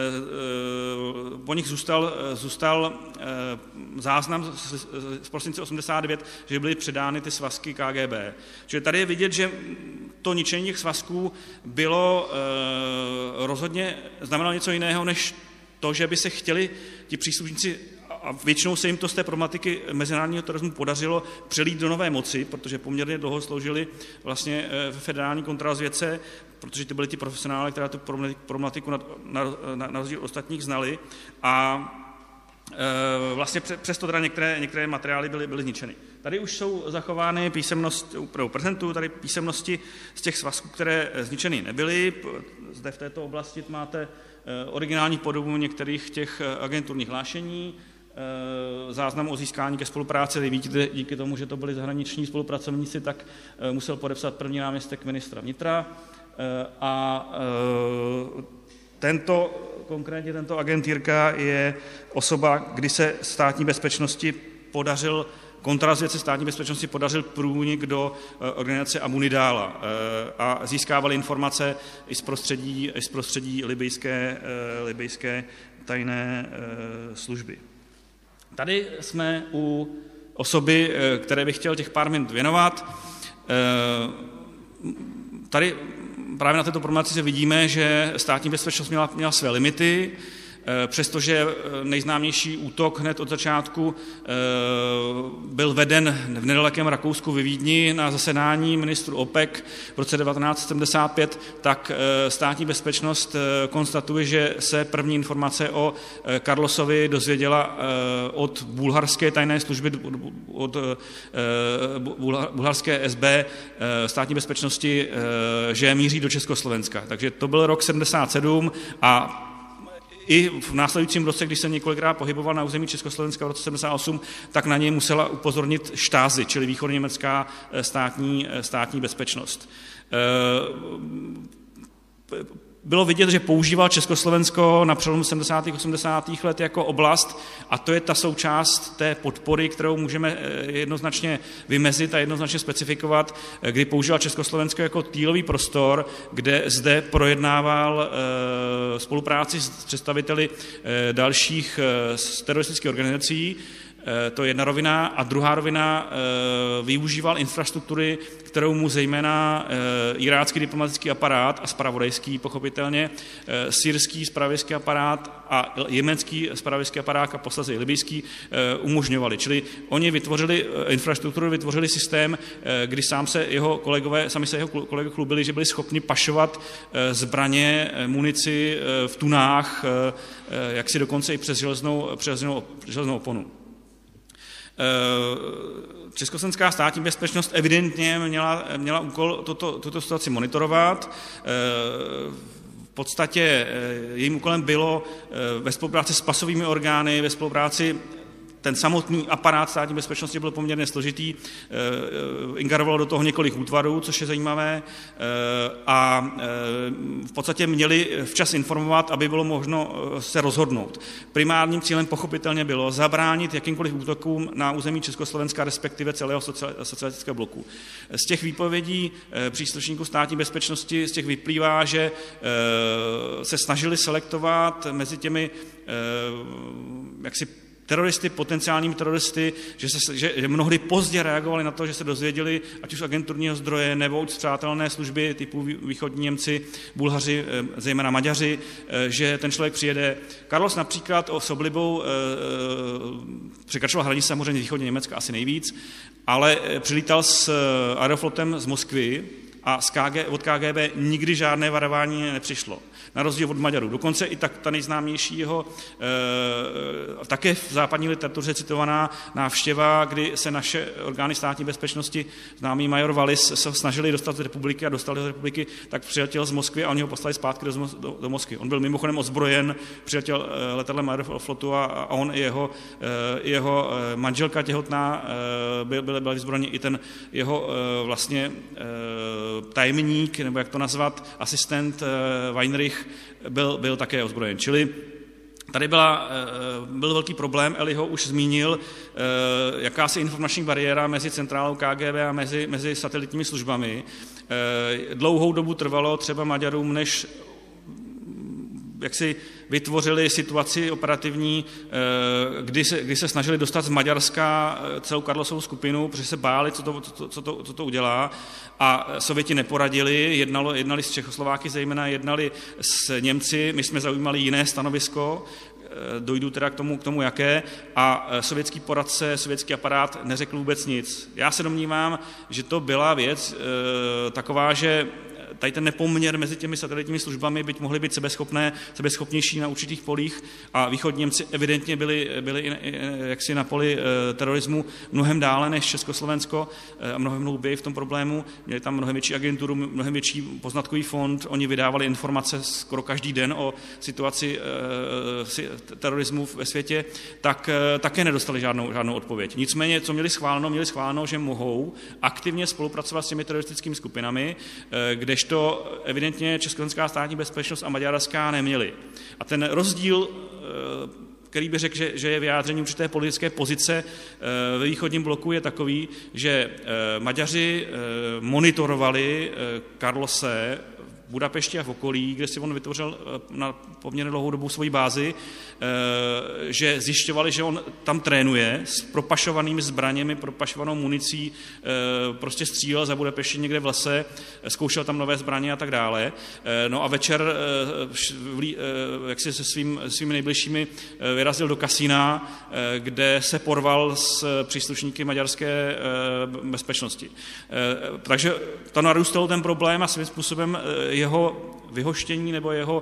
po nich zůstal, zůstal záznam z prosince osmdesát devět, že byly předány ty svazky K G B. Čili tady je vidět, že to ničení těch svazků bylo rozhodně, znamenalo něco jiného, než to, že by se chtěli ti příslušníci, a většinou se jim to z té problematiky mezinárodního terorismu podařilo přelít do nové moci, protože poměrně dlouho sloužili vlastně ve federální kontrarozvědce, protože ty byli ti profesionále, která tu problematiku na, na, na, na rozdíl ostatních znali a e, vlastně přesto teda některé, některé materiály byly, byly zničeny. Tady už jsou zachovány písemnosti, pro prezentu, tady písemnosti z těch svazků, které zničeny nebyly. Zde v této oblasti máte originální podobu některých těch agenturních hlášení, záznam o získání ke spolupráci. Vidíte, díky tomu, že to byli zahraniční spolupracovníci, tak musel podepsat první náměstek ministra vnitra a tento, konkrétně tento agent Jirka je osoba, kdy se státní bezpečnosti podařil, kontrarozvědce státní bezpečnosti podařil průnik do organizace Amunidála a získávali informace i z prostředí, i z prostředí libyjské, libyjské tajné služby. Tady jsme u osoby, které bych chtěl těch pár minut věnovat. Tady právě na této problematice vidíme, že státní bezpečnost měla, měla své limity. přestože nejznámější útok hned od začátku byl veden v nedalekém Rakousku ve Vídni na zasedání ministrů OPEC v roce devatenáct sedmdesát pět, tak státní bezpečnost konstatuje, že se první informace o Carlosovi dozvěděla od bulharské tajné služby, od bulharské S B státní bezpečnosti, že míří do Československa. Takže to byl rok sedmdesát sedm a i v následujícím roce, když se několikrát pohyboval na území Československa v roce sedmdesát osm, tak na něj musela upozornit Stasi, čili východněmecká státní, státní bezpečnost. Bylo vidět, že používal Československo na přelomu sedmdesátých a osmdesátých let jako oblast a to je ta součást té podpory, kterou můžeme jednoznačně vymezit a jednoznačně specifikovat, kdy používal Československo jako cílový prostor, kde zde projednával spolupráci s představiteli dalších teroristických organizací. To je jedna rovina. A druhá rovina, využíval infrastruktury, kterou mu zejména irácký diplomatický aparát a zpravodajský, pochopitelně, syrský zpravodajský aparát a jemenský zpravodajský aparát a posledně i libijský umožňovali. Čili oni vytvořili infrastrukturu, vytvořili systém, kdy sám se jeho kolegové, sami se jeho kolegové chlubili, že byli schopni pašovat zbraně, munici v tunách, jak si dokonce i přes železnou, přes železnou, železnou oponu. Československá státní bezpečnost evidentně měla, měla úkol tuto, tuto situaci monitorovat. V podstatě jejím úkolem bylo ve spolupráci s pasovými orgány, ve spolupráci ten samotný aparát státní bezpečnosti byl poměrně složitý, ingerovalo do toho několik útvarů, což je zajímavé, a v podstatě měli včas informovat, aby bylo možno se rozhodnout. Primárním cílem pochopitelně bylo zabránit jakýmkoliv útokům na území Československa, respektive celého socialistického bloku. Z těch výpovědí příslušníků státní bezpečnosti z těch vyplývá, že se snažili selektovat mezi těmi jaksi teroristy, potenciálními teroristy, že, se, že, že mnohdy pozdě reagovali na to, že se dozvěděli, ať už z agenturního zdroje, nebo už z přátelné služby typu východní Němci, Bulhaři, zejména Maďaři, že ten člověk přijede. Carlos například s oblibou překračoval hranici samozřejmě východně Německa asi nejvíc, ale přilítal s Aeroflotem z Moskvy a z K G, od K G B nikdy žádné varování nepřišlo. Na rozdíl od Maďarů. Dokonce i tak ta nejznámější jeho e, také v západní literatuře citovaná návštěva, kdy se naše orgány státní bezpečnosti, známý major Wallis, se snažili dostat z republiky a dostali z republiky, tak přiletěl z Moskvy a oni ho poslali zpátky do, do, do Moskvy. On byl mimochodem ozbrojen, přiletěl e, letadlem Aeroflotu a, a on i jeho, e, jeho e, manželka těhotná e, byl, byl, byl vyzbrojeni i ten jeho e, vlastně e, tajemník, nebo jak to nazvat, asistent Weinrich byl, byl také ozbrojen. Čili tady byla, byl velký problém, Eli ho už zmínil, jakási informační bariéra mezi centrálou K G B a mezi, mezi satelitními službami. Dlouhou dobu trvalo třeba Maďarům, než jak si vytvořili situaci operativní, kdy se, kdy se snažili dostat z Maďarska celou Carlosovou skupinu, protože se báli, co to, co, co to, co to udělá. A Sověti neporadili, jednalo, jednali s Čechoslováky, zejména jednali s Němci, my jsme zaujímali jiné stanovisko, dojdu teda k tomu, k tomu jaké, a sovětský poradce, sovětský aparát neřekl vůbec nic. Já se domnívám, že to byla věc e, taková, že tady ten nepoměr mezi těmi satelitními službami byť mohly být sebeschopné, sebeschopnější na určitých polích a východní Němci evidentně byli, byli jaksi na poli terorismu mnohem dále než Československo a mnohem hlouběji v tom problému. Měli tam mnohem větší agenturu, mnohem větší poznatkový fond, oni vydávali informace skoro každý den o situaci terorismu ve světě, tak také nedostali žádnou, žádnou odpověď. Nicméně, co měli schváleno, měli schváleno, že mohou aktivně spolupracovat s těmi teroristickými skupinami, kdežto evidentně Československá státní bezpečnost a maďarská neměli. A ten rozdíl, který by řekl, že, že je vyjádření určité politické pozice ve východním bloku, je takový, že Maďaři monitorovali Carlose Budapešti a v okolí, kde si on vytvořil na poměrně dlouhou dobu svoji bázi, že zjišťovali, že on tam trénuje s propašovanými zbraněmi, propašovanou municí, prostě střílel za Budapešti někde v lese, zkoušel tam nové zbraně a tak dále. No a večer jak si se svým, svými nejbližšími vyrazil do kasína, kde se porval s příslušníky maďarské bezpečnosti. Takže to narůstal ten problém a svým způsobem jeho vyhoštění nebo jeho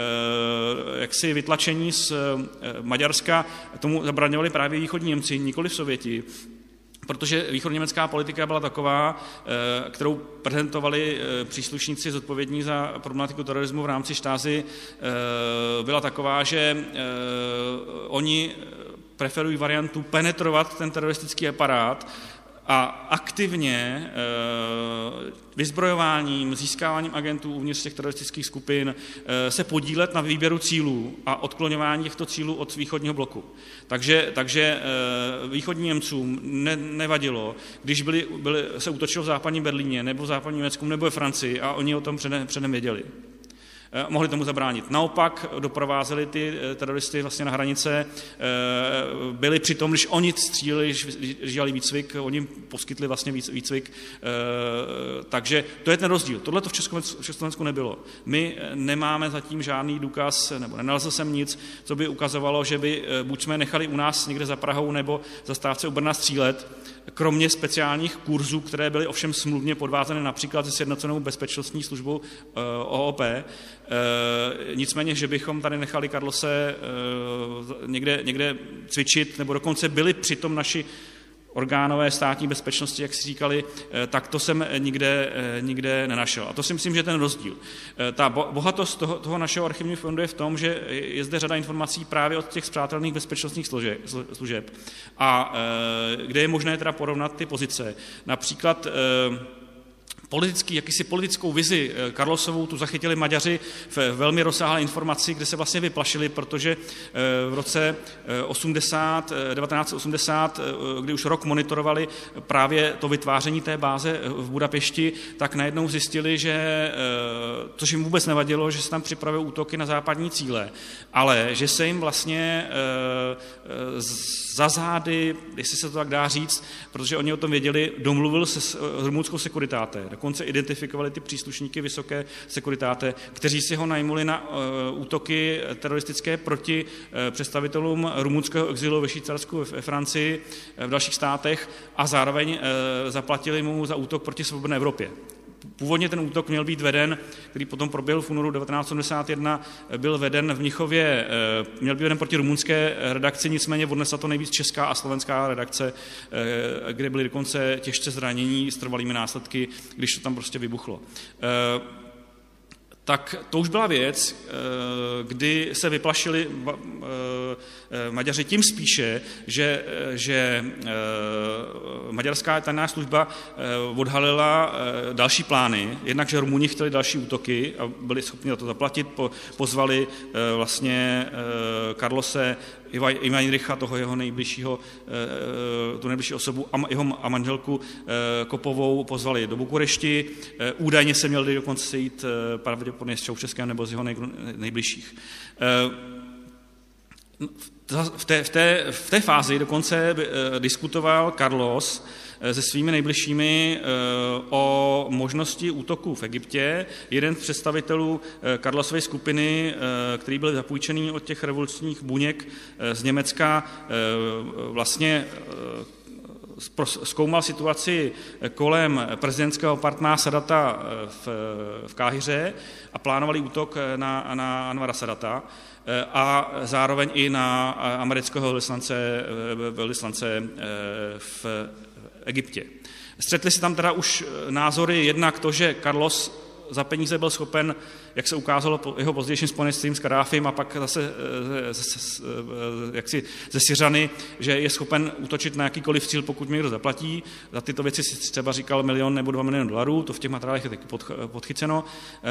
jaksi vytlačení z Maďarska, tomu zabraňovali právě východní Němci, nikoli Sověti, protože východněmecká politika byla taková, kterou prezentovali příslušníci zodpovědní za problematiku terorismu v rámci Stasi, byla taková, že oni preferují variantu penetrovat ten teroristický aparát a aktivně vyzbrojováním, získáváním agentů uvnitř těch teroristických skupin se podílet na výběru cílů a odkloňování těchto cílů od východního bloku. Takže, takže východním Němcům ne, nevadilo, když byli, byli, se útočilo v západním Berlíně nebo v západním Německu nebo ve Francii a oni o tom předem, předem věděli. Mohli tomu zabránit. Naopak doprovázeli ty teroristy vlastně na hranice, byli přitom, když oni stříleli, když dělali výcvik, oni poskytli vlastně výcvik, takže to je ten rozdíl. Tohle to v Československu nebylo. My nemáme zatím žádný důkaz, nebo nenalezl jsem nic, co by ukazovalo, že by buď jsme nechali u nás někde za Prahou nebo za stávce u Brna střílet, kromě speciálních kurzů, které byly ovšem smluvně podvázané například se sjednocenou bezpečnostní službou O O P. E, nicméně, že bychom tady nechali Karlose e, někde, někde cvičit, nebo dokonce byli přitom naši orgánové státní bezpečnosti, jak si říkali, tak to jsem nikde, nikde nenašel. A to si myslím, že je ten rozdíl. Ta bohatost toho, toho našeho archivního fondu je v tom, že je zde řada informací právě od těch spřátelených bezpečnostních služeb a kde je možné teda porovnat ty pozice. Například politický, jakýsi politickou vizi Karlosovou tu zachytili Maďaři v velmi rozsáhlé informaci, kde se vlastně vyplašili, protože v roce osmdesát, devatenáct osmdesát, kdy už rok monitorovali právě to vytváření té báze v Budapešti, tak najednou zjistili, že, což jim vůbec nevadilo, že se tam připravují útoky na západní cíle, ale že se jim vlastně za zády, jestli se to tak dá říct, protože oni o tom věděli, domluvil se s rumunskou sekuritáté. Dokonce identifikovali ty příslušníky vysoké sekuritáte, kteří si ho najmuli na uh, útoky teroristické proti uh, představitelům rumunského exilu ve Švýcarsku, ve Francii, v dalších státech a zároveň uh, zaplatili mu za útok proti svobodné Evropě. Původně ten útok měl být veden, který potom proběhl v únoru devatenáct osmdesát jedna, byl veden v Mnichově, měl být veden proti rumunské redakci, nicméně odnesla to nejvíc česká a slovenská redakce, kde byly dokonce těžce zranění s trvalými následky, když to tam prostě vybuchlo. Tak to už byla věc, kdy se vyplašili Maďaři tím spíše, že, že maďarská tajná služba odhalila další plány, jednak, že Rumuni chtěli další útoky a byli schopni za to zaplatit, pozvali vlastně Karlose Iva Jindřicha, toho jeho nejbližšího, tu nejbližší osobu a jeho a manželku Kopovou pozvali do Bukurešti. Údajně se měli dokonce sejít pravděpodobně s Čaušeskem nebo z jeho nejbližších. V té, v té, v té fázi dokonce diskutoval Carlos se svými nejbližšími o možnosti útoku v Egyptě. Jeden z představitelů Karlosovy skupiny, který byl zapůjčený od těch revolučních buněk z Německa, vlastně zkoumal situaci kolem prezidentského apartmá Sadata v, v Káhiře a plánovali útok na, na Anvara Sadata a zároveň i na amerického velvyslance, velvyslance v Egyptě. Střetli si tam teda už názory jednak to, že Carlos za peníze byl schopen jak se ukázalo po jeho pozdějším spojenectvím s Kaddáfim a pak zase jaksi ze Syřany, že je schopen útočit na jakýkoliv cíl, pokud mi někdo zaplatí. Za tyto věci si třeba říkal milion nebo dva miliony dolarů, to v těch materiálech je taky podchyceno.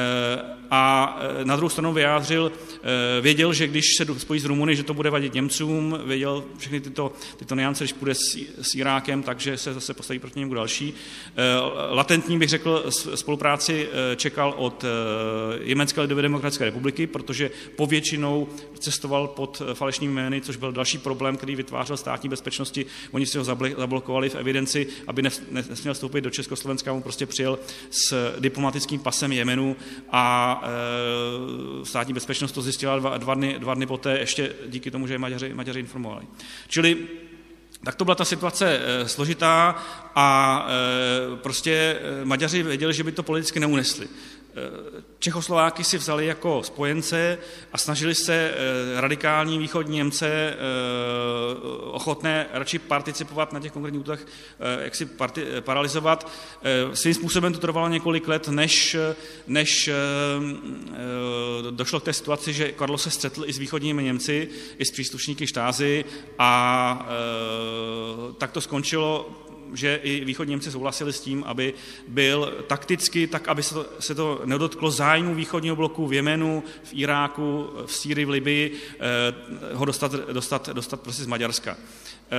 A na druhou stranu vyjádřil, věděl, že když se spojí s Rumuny, že to bude vadit Němcům, věděl všechny tyto, tyto niance, když půjde s, s Irákem, takže se zase postaví proti němu další. Latentní bych řekl spolupráci čekal od Jemenské lidové demokratické republiky, protože povětšinou cestoval pod falešnými jmény, což byl další problém, který vytvářel státní bezpečnosti. Oni si ho zablokovali v evidenci, aby nesměl vstoupit do Československa, on prostě přijel s diplomatickým pasem Jemenu a e, státní bezpečnost to zjistila dva, dva, dny, dva dny poté, ještě díky tomu, že je Maďaři, Maďaři informovali. Čili tak to byla ta situace e, složitá a e, prostě Maďaři věděli, že by to politicky neunesli. Čechoslováky si vzali jako spojence a snažili se radikální východní Němce ochotné radši participovat na těch konkrétních útocích, jak si parti, paralizovat. Svým způsobem to trvalo několik let, než, než došlo k té situaci, že Karlo se střetl i s východními Němci, i s příslušníky štázy a tak to skončilo, že i východní Němci souhlasili s tím, aby byl takticky, tak aby se to, se to nedotklo zájmu východního bloku v Jemenu, v Iráku, v Sýrii, v Libii, eh, ho dostat, dostat, dostat prostě z Maďarska. Eh,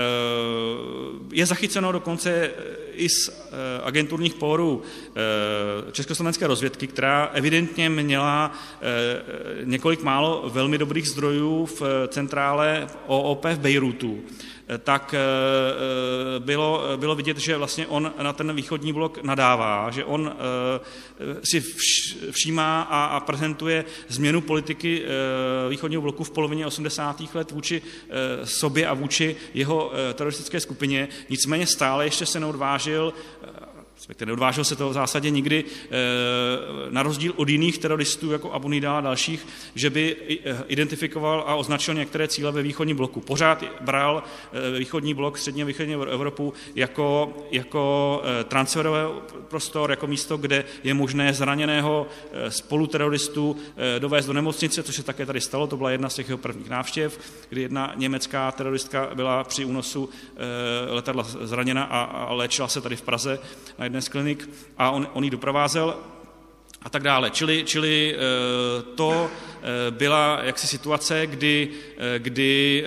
je zachyceno dokonce i z eh, agenturních pórů eh, československé rozvědky, která evidentně měla eh, několik málo velmi dobrých zdrojů v centrále O O P v Bejrútu, tak bylo, bylo vidět, že vlastně on na ten východní blok nadává, že on si všímá a prezentuje změnu politiky východního bloku v polovině osmdesátých let vůči sobě a vůči jeho teroristické skupině. Nicméně stále ještě se neodvážil respektive neodvážil se to v zásadě nikdy, na rozdíl od jiných teroristů, jako Abu Nidal a dalších, že by identifikoval a označil některé cíle ve východním bloku. Pořád bral východní blok, střední a východní Evropu jako, jako transferový prostor, jako místo, kde je možné zraněného spoluteroristu dovést do nemocnice, což se také tady stalo, to byla jedna z těch jeho prvních návštěv, kdy jedna německá teroristka byla při únosu letadla zraněna a, a léčila se tady v Praze na jedné z klinik a on, on ji doprovázel a tak dále. Čili, čili to byla jaksi situace, kdy, kdy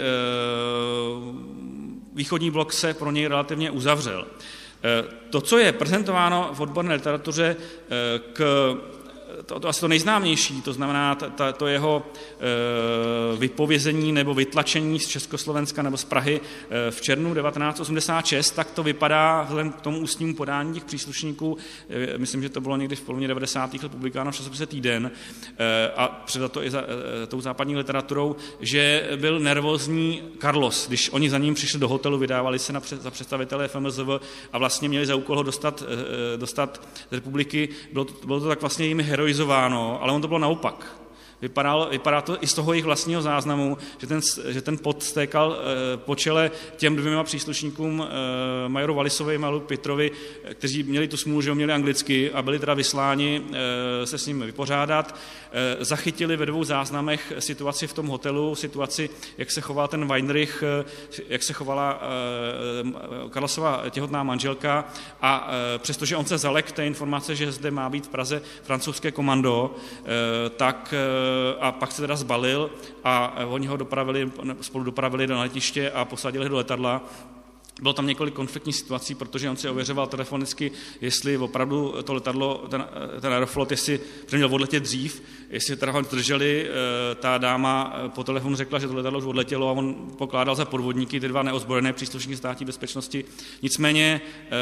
východní blok se pro něj relativně uzavřel. To, co je prezentováno v odborné literatuře k To, to asi to nejznámější, to znamená ta, ta, to jeho e, vypovězení nebo vytlačení z Československa nebo z Prahy e, v červnu devatenáct osmdesát šest, tak to vypadá vzhledem k tomu ústnímu podání těch příslušníků, e, myslím, že to bylo někdy v polovině devadesátých let publikováno v časopise Týden e, a předat to i za e, tou západní literaturou, že byl nervózní Carlos, když oni za ním přišli do hotelu, vydávali se na, za představitele F M Z V a vlastně měli za úkol ho dostat, e, dostat z republiky. Bylo to, bylo to tak vlastně jimi heroizováno, ale on to bylo naopak. Vypadalo, vypadá to i z toho jejich vlastního záznamu, že ten, že ten pot stékal e, po čele těm dvěma příslušníkům e, majoru Valisovi a majoru Pitrovi, kteří měli tu smůlu, že ho měli anglicky a byli teda vysláni e, se s ním vypořádat. E, zachytili ve dvou záznamech situaci v tom hotelu, situaci, jak se choval ten Weinrich, jak se chovala e, Karlosova těhotná manželka a e, přestože on se zalek té informace, že zde má být v Praze francouzské komando, e, tak e, a pak se teda zbalil a oni ho dopravili, spolu dopravili do letiště a posadili do letadla. Bylo tam několik konfliktních situací, protože on si ověřoval telefonicky, jestli opravdu to letadlo, ten, ten Aeroflot, jestli měl odletět dřív, jestli teda ho drželi, ta dáma po telefonu řekla, že to letadlo už odletělo a on pokládal za podvodníky ty dva neozbrojené příslušníky státní bezpečnosti. Nicméně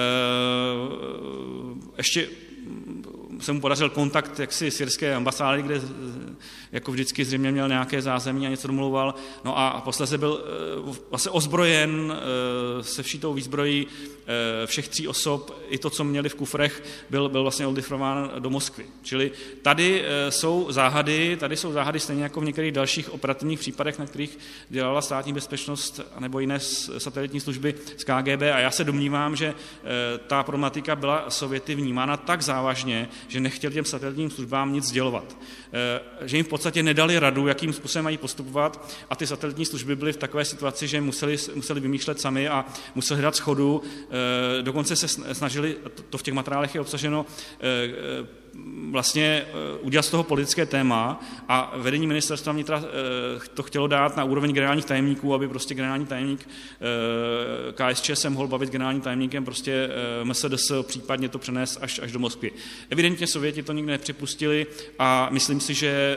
ještě se mu podařil kontakt jaksi syrské ambasády, kde jako vždycky zřejmě měl nějaké zázemí a něco domluval. No a posléze byl vlastně ozbrojen se vší tou výzbrojí všech tří osob, i to, co měli v kufrech, byl, byl vlastně oddifrován do Moskvy. Čili tady jsou záhady, tady jsou záhady stejně jako v některých dalších operativních případech, na kterých dělala státní bezpečnost nebo jiné satelitní služby z K G B a já se domnívám, že ta problematika byla Sověty vnímána tak závažně, že nechtěli těm satelitním službám nic sdělovat. Že jim v podstatě nedali radu, jakým způsobem mají postupovat a ty satelitní služby byly v takové situaci, že museli, museli vymýšlet sami a museli hledat schodu. Dokonce se snažili, to v těch materiálech je obsaženo, vlastně udělat z toho politické téma a vedení ministerstva vnitra to chtělo dát na úroveň generálních tajemníků, aby prostě generální tajemník K S Č se mohl bavit generálním tajemníkem prostě M S D S, případně to přenést až, až do Moskvy. Evidentně Sověti to nikdy nepřipustili a myslím si, že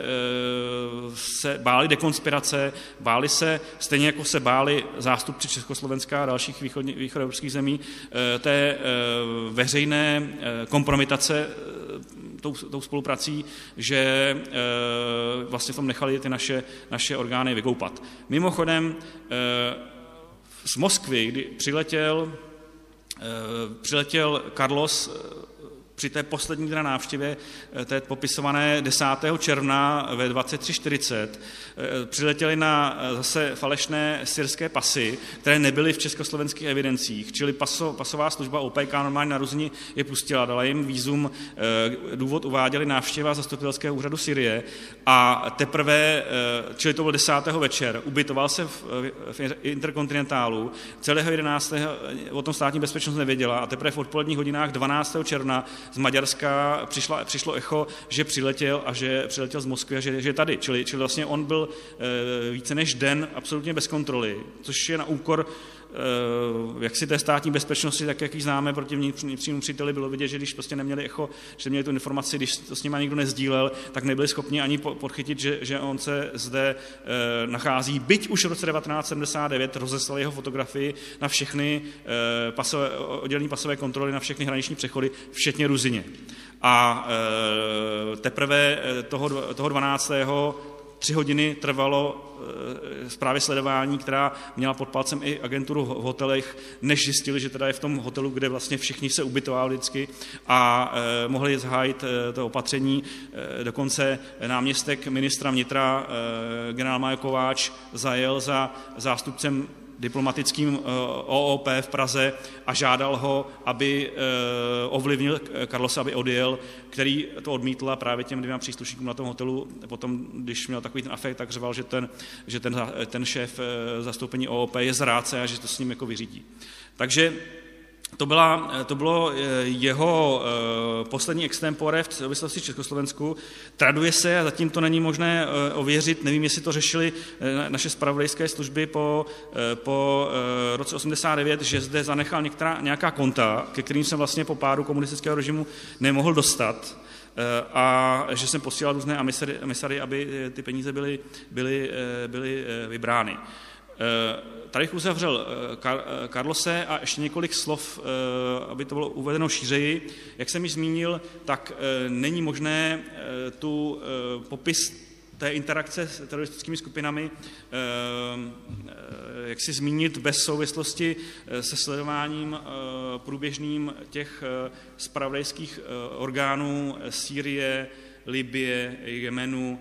se báli dekonspirace, báli se, stejně jako se báli zástupci Československa a dalších východně, východoevropských zemí, té veřejné kompromitace tou, tou spoluprací, že e, vlastně v tom nechali ty naše, naše orgány vykoupat. Mimochodem, e, z Moskvy, kdy přiletěl, e, přiletěl Carlos e, při té poslední teda návštěvě, té popisované desátého června ve dvacet tři čtyřicet, přiletěli na zase falešné syrské pasy, které nebyly v československých evidencích, čili paso, pasová služba O P K normálně na Ruzini je pustila, dala jim vízum, důvod uváděli návštěva zastupitelského úřadu Syrie a teprve, čili to byl desátého večer, ubytoval se v, v interkontinentálu, celého jedenáctého o tom státní bezpečnost nevěděla a teprve v odpoledních hodinách dvanáctého června z Maďarska přišla, přišlo echo, že přiletěl a že přiletěl z Moskvy a že, že je tady. Čili, čili vlastně on byl e, více než den absolutně bez kontroly, což je na úkor e, jaksi té státní bezpečnosti, tak jak ji známe proti vnitřnímu příteli, bylo vidět, že když prostě neměli echo, že neměli tu informaci, když to s nimi nikdo nezdílel, tak nebyli schopni ani podchytit, že, že on se zde e, nachází. Byť už v roce devatenáct sedmdesát devět rozeslali jeho fotografii na všechny e, pasové, oddělení pasové kontroly, na všechny hraniční přechody, včetně Ruzině. A e, teprve toho, toho dvanáctého tři hodiny trvalo e, právě sledování, která měla pod palcem i agenturu v hotelech, než zjistili, že teda je v tom hotelu, kde vlastně všichni se ubytovali vždycky a e, mohli zahájit e, to opatření. E, dokonce náměstek ministra vnitra e, generál Major Kováč zajel za zástupcem diplomatickým O O P v Praze a žádal ho, aby ovlivnil Carlosa, aby odjel, který to odmítl a právě těm dvěma příslušníkům na tom hotelu potom, když měl takový ten afekt, tak řval, že ten, že ten, ten šéf zastoupení O O P je zrádce a že to s ním jako vyřídí. Takže to, byla, to bylo jeho poslední extempore v souvislosti s Československu. Traduje se, a zatím to není možné ověřit, nevím, jestli to řešili naše zpravodajské služby po, po roce osmdesát devět, že zde zanechal některá, nějaká konta, ke kterým jsem vlastně po pádu komunistického režimu nemohl dostat, a že jsem posílal různé emisary, aby ty peníze byly, byly, byly vybrány. Tady uzavřel Carlose a ještě několik slov, aby to bylo uvedeno šířeji. Jak jsem již zmínil, tak není možné tu popis té interakce s teroristickými skupinami jak si zmínit bez souvislosti se sledováním průběžným těch zpravodajských orgánů Sýrie, Libye, Jemenu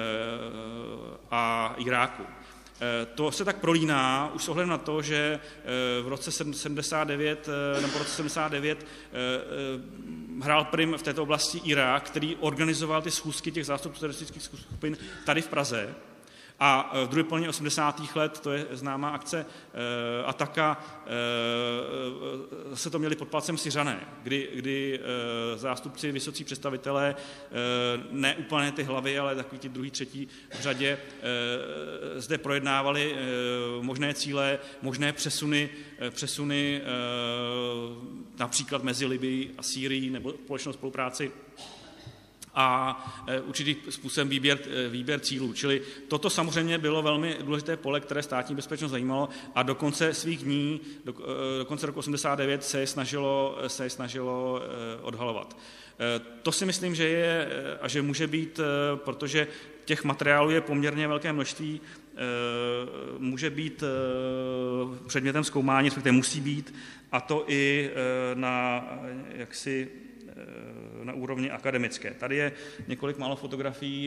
a Iráku. To se tak prolíná už s ohledem na to, že v roce sedmdesát devět, nebo v roce sedmdesát devět hrál prim v této oblasti Irák, který organizoval ty schůzky těch zástupců teroristických skupin tady v Praze. A v druhé polovině osmdesátých let, to je známá akce e, Ataka, e, se to měli pod palcem Syřané, kdy, kdy e, zástupci, vysocí představitelé, e, ne úplně ty hlavy, ale takový ti druhý, třetí v řadě, e, zde projednávali e, možné cíle, možné přesuny, e, přesuny e, například mezi Libyí a Sýrií nebo společnou spolupráci a určitý způsobem výběr, výběr cílů. Čili toto samozřejmě bylo velmi důležité pole, které státní bezpečnost zajímalo a do konce svých dní, do, do konce roku osmdesát devět se je snažilo, se je snažilo odhalovat. To si myslím, že je a že může být, protože těch materiálů je poměrně velké množství, může být předmětem zkoumání, respektive musí být, a to i na jaksi na úrovni akademické. Tady je několik málo fotografií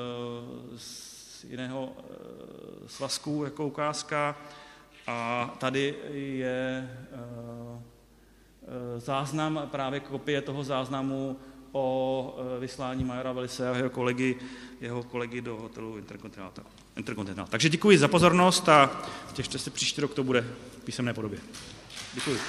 z jiného svazku jako ukázka a tady je záznam, právě kopie toho záznamu o vyslání majora Velise a jeho kolegy, jeho kolegy do hotelu Intercontinental. Intercontinental. Takže děkuji za pozornost a těšte se, příští rok to bude v písemné podobě. Děkuji.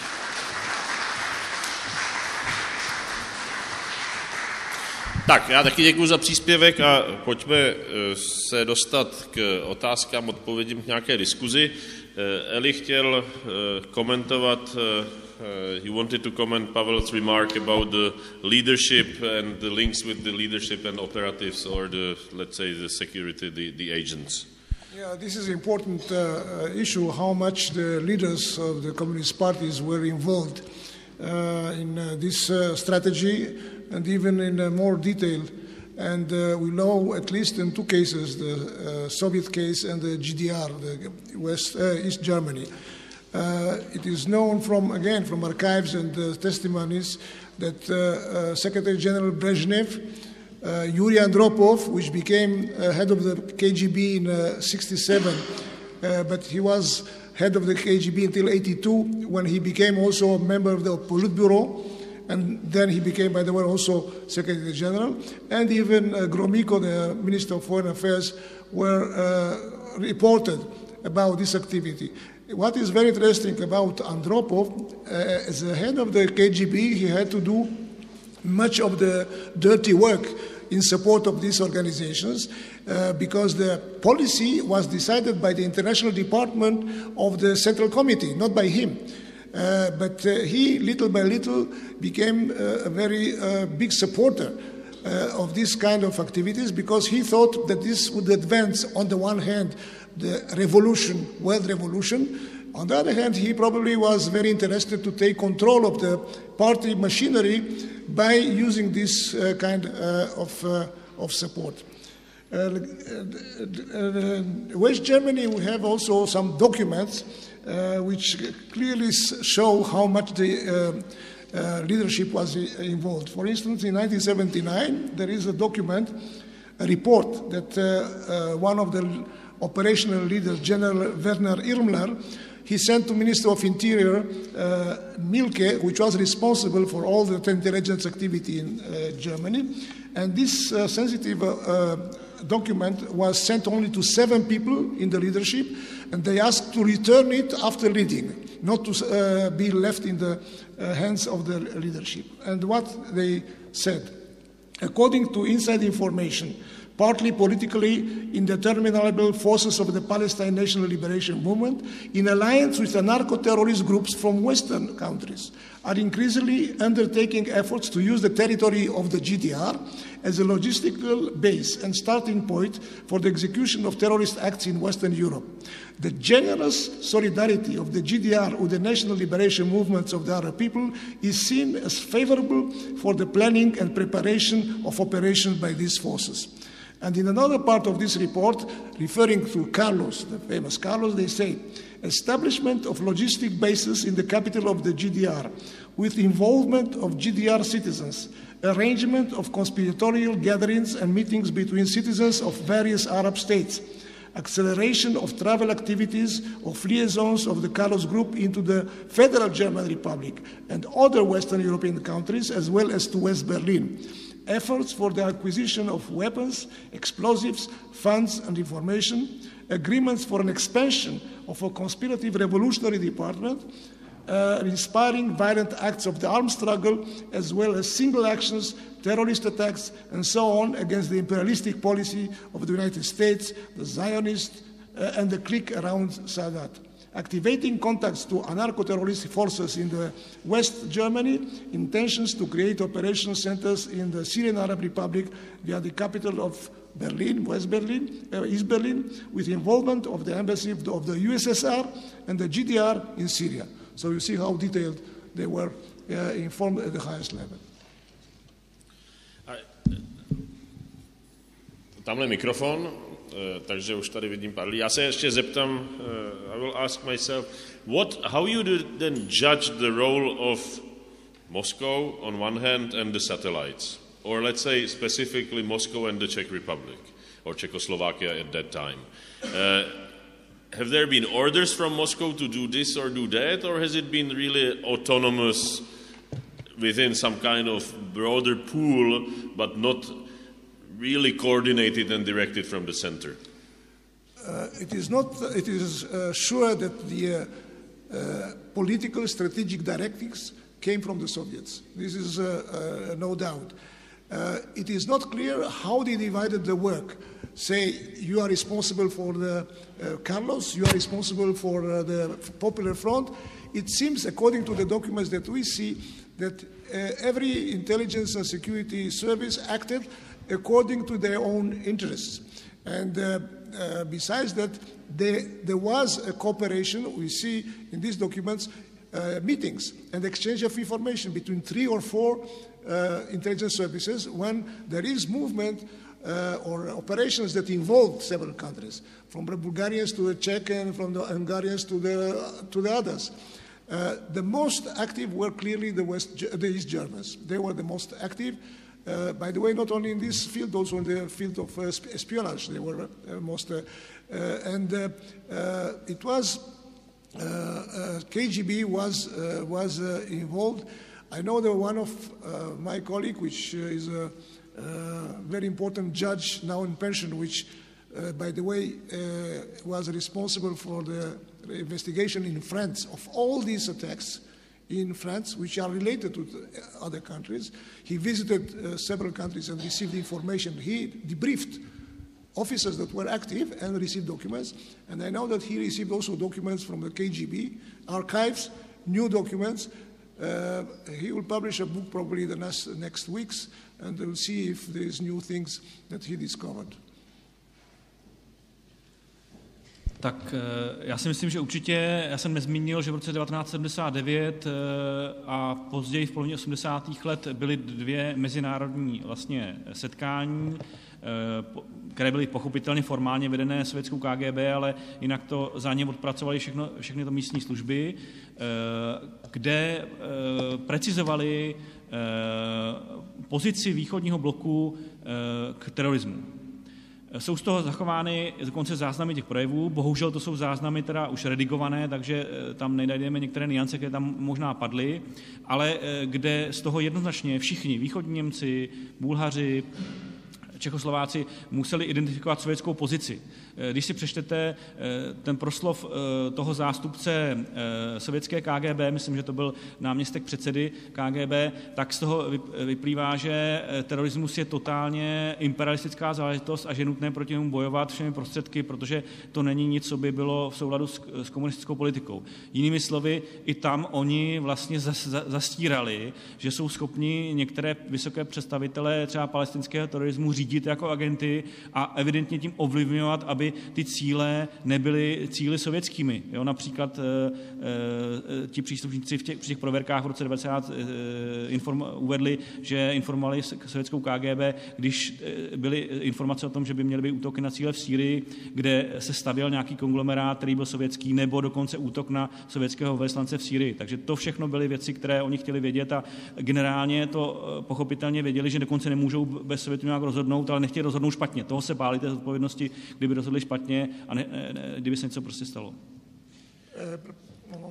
Tak, já taky děkuji za příspěvek a pojďme se dostat k otázkám, odpovědím k nějaké diskuzi. Eli chtěl komentovat, he wanted to comment Pavel's remark about the leadership and the links with the leadership and operatives, or the, let's say, the security, the, the agents. Yeah, this is an important uh, issue, how much the leaders of the communist parties were involved uh, in uh, this uh, strategy, and even in uh, more detail. And uh, we know, at least in two cases, the uh, Soviet case and the G D R, the West uh, East Germany. Uh, it is known from, again, from archives and uh, testimonies that uh, uh, Secretary General Brezhnev, uh, Yuri Andropov, which became uh, head of the K G B in uh, sixty-seven, uh, but he was head of the K G B until eighty-two, when he became also a member of the Politburo. And then he became, by the way, also Secretary General. And even uh, Gromyko, the Minister of Foreign Affairs, were uh, reported about this activity. What is very interesting about Andropov, uh, as the head of the K G B, he had to do much of the dirty work in support of these organizations, uh, because the policy was decided by the International Department of the Central Committee, not by him. Uh, but uh, he, little by little, became uh, a very uh, big supporter uh, of this kind of activities, because he thought that this would advance, on the one hand, the revolution, world revolution. On the other hand, he probably was very interested to take control of the party machinery by using this uh, kind uh, of, uh, of support. Uh, uh, West Germany, we have also some documents Uh, which clearly show how much the uh, uh, leadership was involved. For instance, in nineteen seventy-nine, there is a document, a report that uh, uh, one of the operational leaders, General Werner Irmler, he sent to Minister of Interior uh, Milke, which was responsible for all the intelligence activity in uh, Germany. And this uh, sensitive uh, uh, document was sent only to seven people in the leadership, and they asked to return it after reading, not to uh, be left in the uh, hands of the leadership. And what they said, according to inside information, partly politically indeterminable forces of the Palestine National Liberation Movement, in alliance with the narco-terrorist groups from Western countries, are increasingly undertaking efforts to use the territory of the G D R as a logistical base and starting point for the execution of terrorist acts in Western Europe. The generous solidarity of the G D R with the national liberation movements of the Arab people is seen as favorable for the planning and preparation of operations by these forces. And in another part of this report, referring to Carlos, the famous Carlos, they say, establishment of logistic bases in the capital of the G D R with involvement of G D R citizens, arrangement of conspiratorial gatherings and meetings between citizens of various Arab states, acceleration of travel activities of liaisons of the Carlos Group into the Federal German Republic and other Western European countries, as well as to West Berlin. Efforts for the acquisition of weapons, explosives, funds and information, agreements for an expansion of a conspirative revolutionary department, uh, inspiring violent acts of the armed struggle, as well as single actions, terrorist attacks, and so on against the imperialistic policy of the United States, the Zionists, uh, and the clique around Sadat. Activating contacts to anarcho-terrorist forces in the West Germany, intentions to create operation centers in the Syrian Arab Republic via the capital of Berlin, West Berlin, uh, East Berlin, with involvement of the embassy of the U S S R and the G D R in Syria. So you see how detailed they were uh, informed at the highest level. Tamhle mikrofon, takže už tady vidím pár lidí. Já se ještě zeptám, I will ask myself, what, how you do then judge the role of Moscow on one hand and the satellites? Or let's say specifically Moscow and the Czech Republic, or Czechoslovakia at that time. Uh, have there been orders from Moscow to do this or do that, or has it been really autonomous within some kind of broader pool, but not really coordinated and directed from the center? Uh, it is not. It is uh, sure that the uh, uh, political strategic directives came from the Soviets. This is uh, uh, no doubt. Uh, it is not clear how they divided the work. Say, you are responsible for the uh, Carlos, you are responsible for uh, the Popular Front. It seems, according to the documents that we see, that uh, every intelligence and security service acted according to their own interests. And uh, uh, besides that, there, there was a cooperation, we see in these documents, uh, meetings and exchange of information between three or four uh, intelligence services when there is movement uh, or operations that involve several countries, from the Bulgarians to the Czech and from the Hungarians to the, to the others. Uh, the most active were clearly the, West, the East Germans. They were the most active. Uh, by the way, not only in this field, also in the field of uh, espionage, they were uh, most. Uh, uh, and uh, uh, it was uh, uh, K G B was uh, was uh, involved. I know that one of uh, my colleague, which uh, is a uh, very important judge now in pension, which, uh, by the way, uh, was responsible for the investigation in France of all these attacks in France, which are related to other countries. He visited uh, several countries and received information. He debriefed officers that were active and received documents. And I know that he received also documents from the K G B archives, new documents. Uh, he will publish a book probably the next, next weeks, and we'll see if there's new things that he discovered. Tak já si myslím, že určitě, já jsem nezmínil, že v roce devatenáct sedmdesát devět a později v polovině osmdesátých let byly dvě mezinárodní vlastně setkání, které byly pochopitelně formálně vedené sovětskou K G B, ale jinak to za ně odpracovali všechno, všechny to místní služby, kde precizovali pozici východního bloku k terorismu. Jsou z toho zachovány dokonce záznamy těch projevů, bohužel to jsou záznamy teda už redigované, takže tam nenajdeme některé nuance, které tam možná padly, ale kde z toho jednoznačně všichni, východní Němci, Bulhaři, Čechoslováci museli identifikovat sovětskou pozici. Když si přečtete ten proslov toho zástupce sovětské K G B, myslím, že to byl náměstek předsedy K G B, tak z toho vyplývá, že terorismus je totálně imperialistická záležitost a že je nutné proti němu bojovat všemi prostředky, protože to není nic, co by bylo v souladu s, s komunistickou politikou. Jinými slovy, i tam oni vlastně zastírali, že jsou schopni některé vysoké představitelé třeba palestinského terorismu řídit jako agenty a evidentně tím ovlivňovat, aby ty cíle nebyly cíly sovětskými. Jo, například e, e, ti příslušníci v těch, při těch prověrkách v roce devadesát e, inform, uvedli, že informovali sovětskou K G B, když e, byly informace o tom, že by měly být útoky na cíle v Sýrii, kde se stavěl nějaký konglomerát, který byl sovětský, nebo dokonce útok na sovětského velvyslance v Sýrii. Takže to všechno byly věci, které oni chtěli vědět a generálně to pochopitelně věděli, že dokonce nemůžou bez Sovětů nějak rozhodnout, ale nechtěli rozhodnout špatně. Toho se báli té zodpovědnosti, kdyby rozhodli špatně a ne, ne, kdyby se něco prostě stalo. Uh,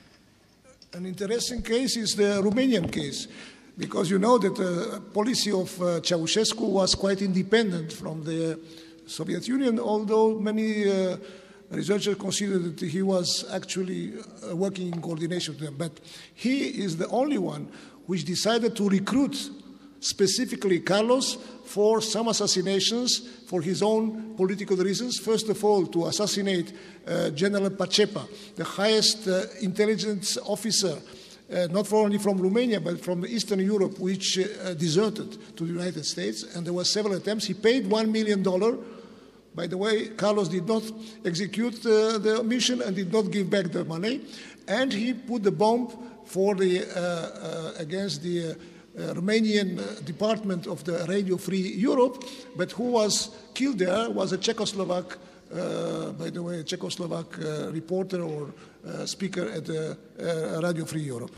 an interesting case is the Romanian case, because you know that the policy of uh, Ceausescu was quite independent from the Soviet Union, although many uh, researchers consider that he was actually uh, working in coordination with them. But he is the only one which decided to recruit specifically Carlos for some assassinations for his own political reasons. First of all, to assassinate uh, General Pacepa, the highest uh, intelligence officer, uh, not only from Romania, but from Eastern Europe, which uh, deserted to the United States. And there were several attempts. He paid one million dollars. By the way, Carlos did not execute uh, the mission and did not give back the money. And he put the bomb for the, uh, uh, against the uh, Uh, Romanian uh, department of the Radio Free Europe, but who was killed there was a Czechoslovak, uh, by the way, a Czechoslovak uh, reporter or uh, speaker at the uh, Radio Free Europe.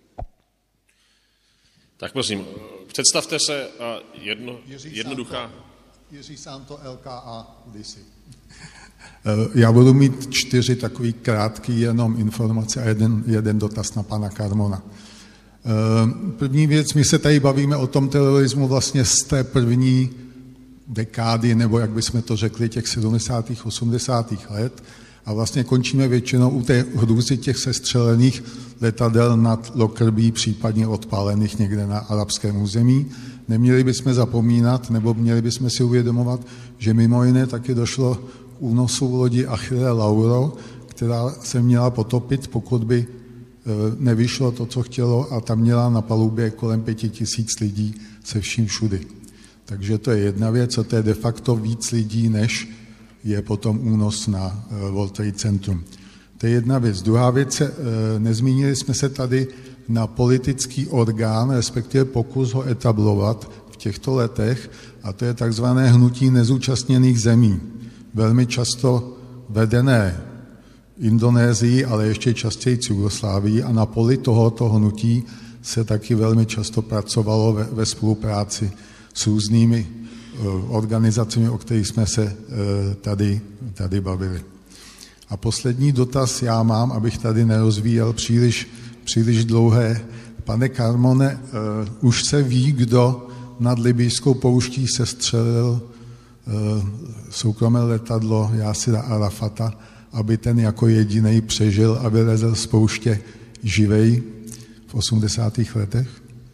Tak prosím, představte se a jedno, jednoduchá... Jiří Santo, L K A kdysi. Já budu mít čtyři takový krátký jenom informace a jeden, jeden dotaz na pana Karmona. První věc, my se tady bavíme o tom terorismu vlastně z té první dekády, nebo jak bychom to řekli, těch sedmdesátých, osmdesátých let a vlastně končíme většinou u té hrůzy těch sestřelených letadel nad Lockerbie, případně odpálených někde na arabském území. Neměli bychom zapomínat, nebo měli bychom si uvědomovat, že mimo jiné taky došlo k únosu lodi Achille Lauro, která se měla potopit, pokud by nevyšlo to, co chtělo, a tam měla na palubě kolem pěti tisíc lidí se vším všudy. Takže to je jedna věc, a to je de facto víc lidí, než je potom únos na World Trade Centrum. To je jedna věc. Druhá věc, nezmínili jsme se tady na politický orgán, respektive pokus ho etablovat v těchto letech, a to je takzvané hnutí nezúčastněných zemí. Velmi často vedené Indonésii, ale ještě častěji Jugoslávii, a na poli tohoto hnutí se taky velmi často pracovalo ve, ve spolupráci s různými uh, organizacemi, o kterých jsme se uh, tady, tady bavili. A poslední dotaz já mám, abych tady nerozvíjel příliš, příliš dlouhé. Pane Karmone, uh, už se ví, kdo nad libijskou pouští sestřelil uh, soukromé letadlo Jásira Arafata, aby ten jako jedinej přežil a vylezl z pouště živej v osmdesátých letech?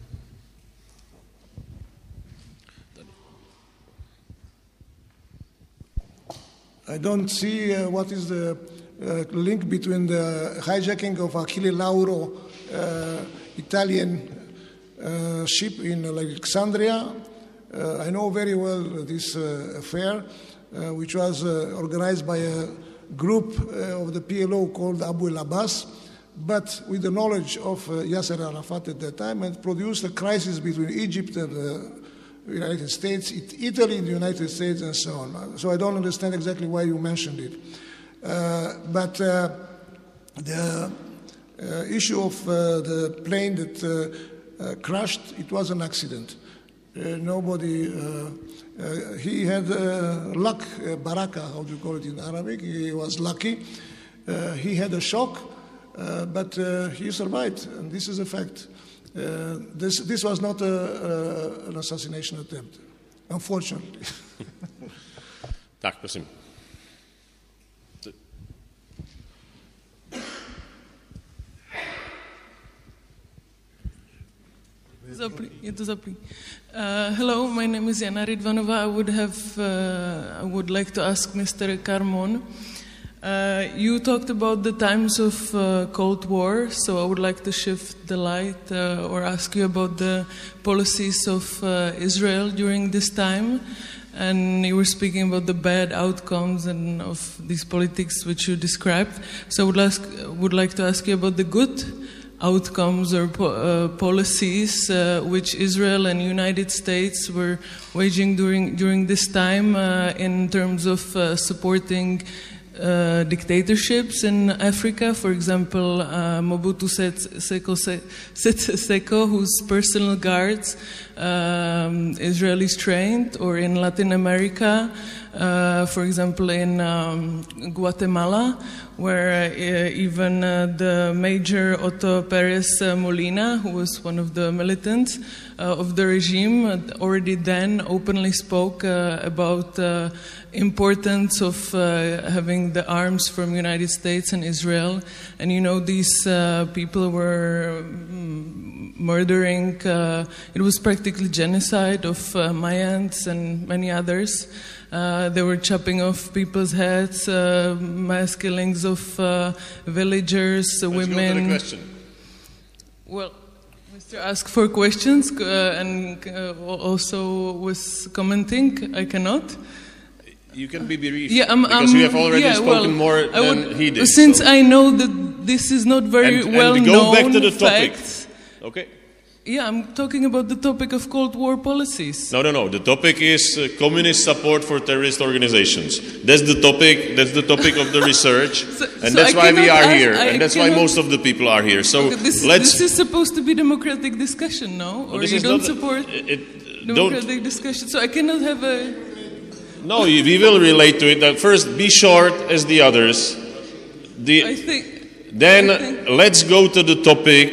I don't see uh, what is the uh, link between the hijacking of Achille Lauro uh, Italian uh, ship in Alexandria. Uh, I know very well this uh, affair, uh, which was uh, organized by a group uh, of the P L O called Abu El Abbas, but with the knowledge of uh, Yasser Arafat at that time, and produced a crisis between Egypt and the United States, it, Italy, the United States, and so on. So I don't understand exactly why you mentioned it. Uh, but uh, the uh, issue of uh, the plane that uh, uh, crashed, it was an accident. Uh, nobody, uh, uh, he had uh, luck, uh, baraka, how do you call it in Arabic? He was lucky. Uh, he had a shock, uh, but uh, he survived, and this is a fact. Uh, this, this was not a, a, an assassination attempt, unfortunately. Tak, prosím. Zaplý, je to zaplý. Uh, hello, my name is Jana Ridvanova. I would have, uh, I would like to ask Mister Karmon. Uh, you talked about the times of uh, Cold War, so I would like to shift the light uh, or ask you about the policies of uh, Israel during this time. And you were speaking about the bad outcomes and of these politics which you described. So I would, ask, would like to ask you about the good outcomes or po- uh, policies uh, which Israel and United States were waging during during this time uh, in terms of uh, supporting uh, dictatorships in Africa. For example, uh, Mobutu Seko Seko, whose personal guards um, Israelis trained, or in Latin America, uh, for example, in um, Guatemala, where uh, even uh, the Major Otto Perez uh, Molina, who was one of the militants uh, of the regime, uh, already then openly spoke uh, about the uh, importance of uh, having the arms from United States and Israel. And you know, these uh, people were murdering, uh, it was practically genocide of uh, Mayans and many others. Uh, they were chopping off people's heads, uh, mass killings of uh, villagers, uh, Let's women. Go to the question. Well, Mister asked for questions uh, and uh, also was commenting. I cannot. You can be brief, yeah, um, because um, you have already yeah, spoken well, more I than would, he did. Since so. I know that this is not very and, well and known go back to the topic. facts. Okay. Yeah, I'm talking about the topic of Cold War policies. No, no, no. The topic is uh, communist support for terrorist organizations. That's the topic. That's the topic of the research, so, and so that's I why we are ask, here, I and that's cannot, why most of the people are here. So okay, this, let's. This is supposed to be democratic discussion, no? Or well, this you is don't not, support it, democratic don't, discussion? So I cannot have a. No, we will relate to it. That first, be short as the others. The, I think. then I think, let's go to the topic.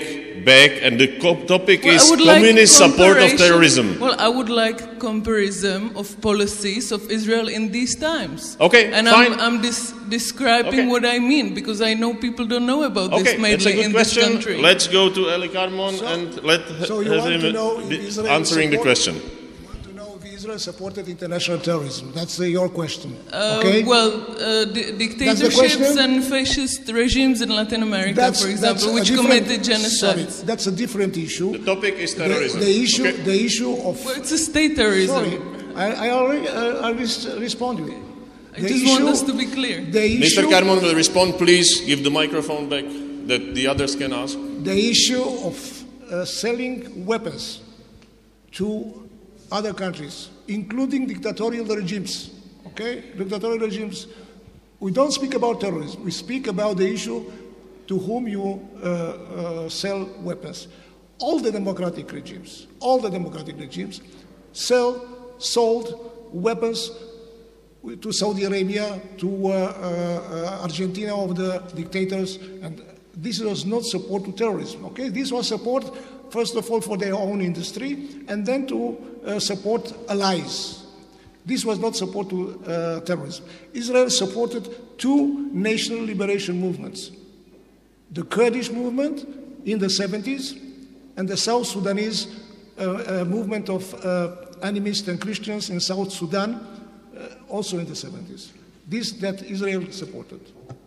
back, and the topic well, is communist like support of terrorism. Well, I would like comparison of policies of Israel in these times. Okay, and fine. I'm, I'm dis- describing okay. what I mean, because I know people don't know about okay, this mainly that's a good in question. this country. Let's go to Ely Karmon so, and let so you have want him to know if Israel answering support, the question. You want to know if Israel supported international terrorism. That's uh, your question. Uh, okay? Well, uh, di- dictatorships and fascist regimes in Latin America, that's, for example, which committed genocide. Sorry, that's a different issue. The topic is terrorism. The, the issue, okay. the issue of. Well, it's a state terrorism. Sorry, I, I already uh, I res- respond to you. I The just issue, want us to be clear. Mister Karmon will respond. Please give the microphone back that the others can ask. The issue of uh, selling weapons to other countries, including dictatorial regimes, okay? Dictatorial regimes. We don't speak about terrorism. We speak about the issue to whom you uh, uh, sell weapons. All the democratic regimes, all the democratic regimes sell, sold weapons to Saudi Arabia, to uh, uh, Argentina of the dictators, and this was not support to terrorism, okay? This was support, first of all, for their own industry, and then to uh, support allies. This was not support to uh, terrorism. Israel supported two national liberation movements. The Kurdish movement in the seventies, and the South Sudanese uh, uh, movement of uh, animists and Christians in South Sudan, uh, also in the seventies. This that Israel supported.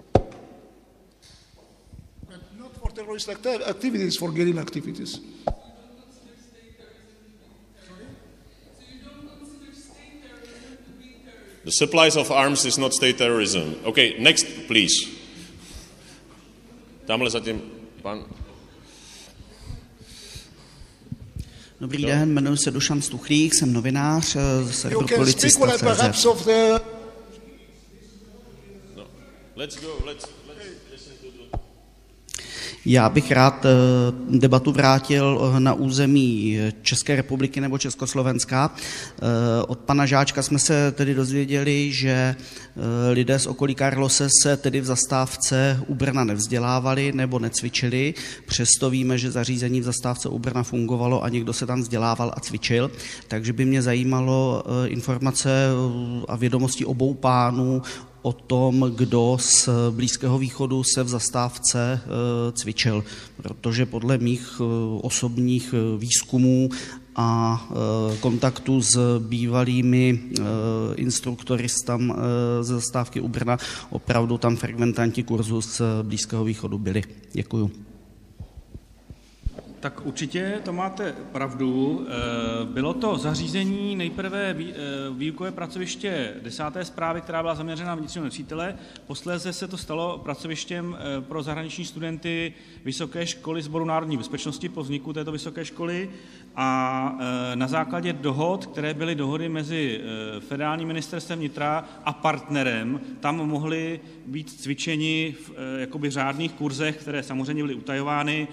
But not for terrorist acti- activities, for guerrilla activities. The supplies of arms is not state terrorism. Okay, next, please. Tamhle zatím pan. Dobrý den, jmenuji se Dušan Stuchlík, jsem novinář z serveru Policista tečka cé zet. No. Let's go, let's, let's listen to the... Já bych rád debatu vrátil na území České republiky nebo Československa. Od pana Žáčka jsme se tedy dozvěděli, že lidé z okolí Karlose se tedy v zastávce u Brna nevzdělávali nebo necvičili. Přesto víme, že zařízení v zastávce u Brna fungovalo a někdo se tam vzdělával a cvičil. Takže by mě zajímalo informace a vědomosti obou pánů o tom, kdo z Blízkého východu se v zastávce cvičil, protože podle mých osobních výzkumů a kontaktů s bývalými instruktory tam ze zastávky u Brna opravdu tam frekventanti kurzu z Blízkého východu byli. Děkuju. Tak určitě to máte pravdu. Bylo to zařízení nejprve výukové pracoviště desáté správy, která byla zaměřena na vnitřního nepřítele. Posléze se to stalo pracovištěm pro zahraniční studenty Vysoké školy Sboru národní bezpečnosti po vzniku této vysoké školy a na základě dohod, které byly dohody mezi federálním ministerstvem vnitra a partnerem, tam mohli být cvičeni v jakoby řádných kurzech, které samozřejmě byly utajovány.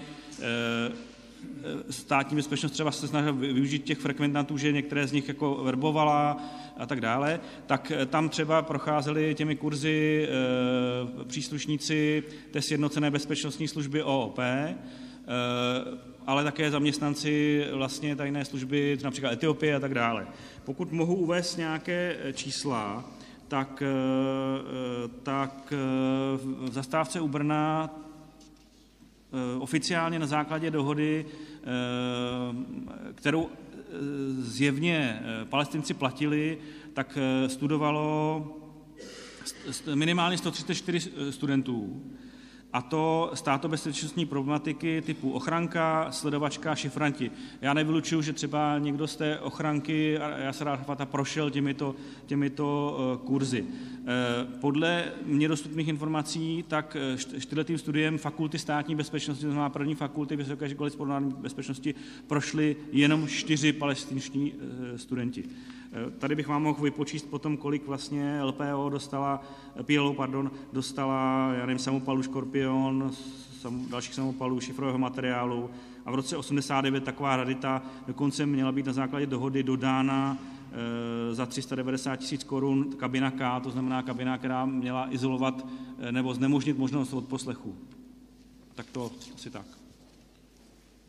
Státní bezpečnost třeba se snažila využít těch frekventantů, že některé z nich jako verbovala a tak dále, tak tam třeba procházeli těmi kurzy e, příslušníci té sjednocené bezpečnostní služby O O P, e, ale také zaměstnanci vlastně tajné služby, například Etiopie a tak dále. Pokud mohu uvést nějaké čísla, tak, e, tak v zastávce u Brna oficiálně na základě dohody, kterou zjevně Palestinci platili, tak studovalo minimálně sto třicet čtyři studentů, a to státobezpečnostní problematiky typu ochranka, sledovačka, šifranti. Já nevylučuju, že třeba někdo z té ochranky Jasera Arafata prošel těmito, těmito kurzy. Podle mě dostupných informací, tak čtyřletým studiem fakulty státní bezpečnosti, to znamená první fakulty Vysoké školy Sboru národní bezpečnosti, prošli jenom čtyři palestinští studenti. Tady bych vám mohl vypočíst potom, kolik vlastně L P O dostala, P L O, pardon, dostala, já nevím, samopalů Škorpion, sam, dalších samopalů, šifrového materiálu, a v roce osmdesát devět taková radita dokonce měla být na základě dohody dodána e, za tři sta devadesát tisíc korun kabina K, to znamená kabina, která měla izolovat e, nebo znemožnit možnost odposlechu. Tak to asi tak.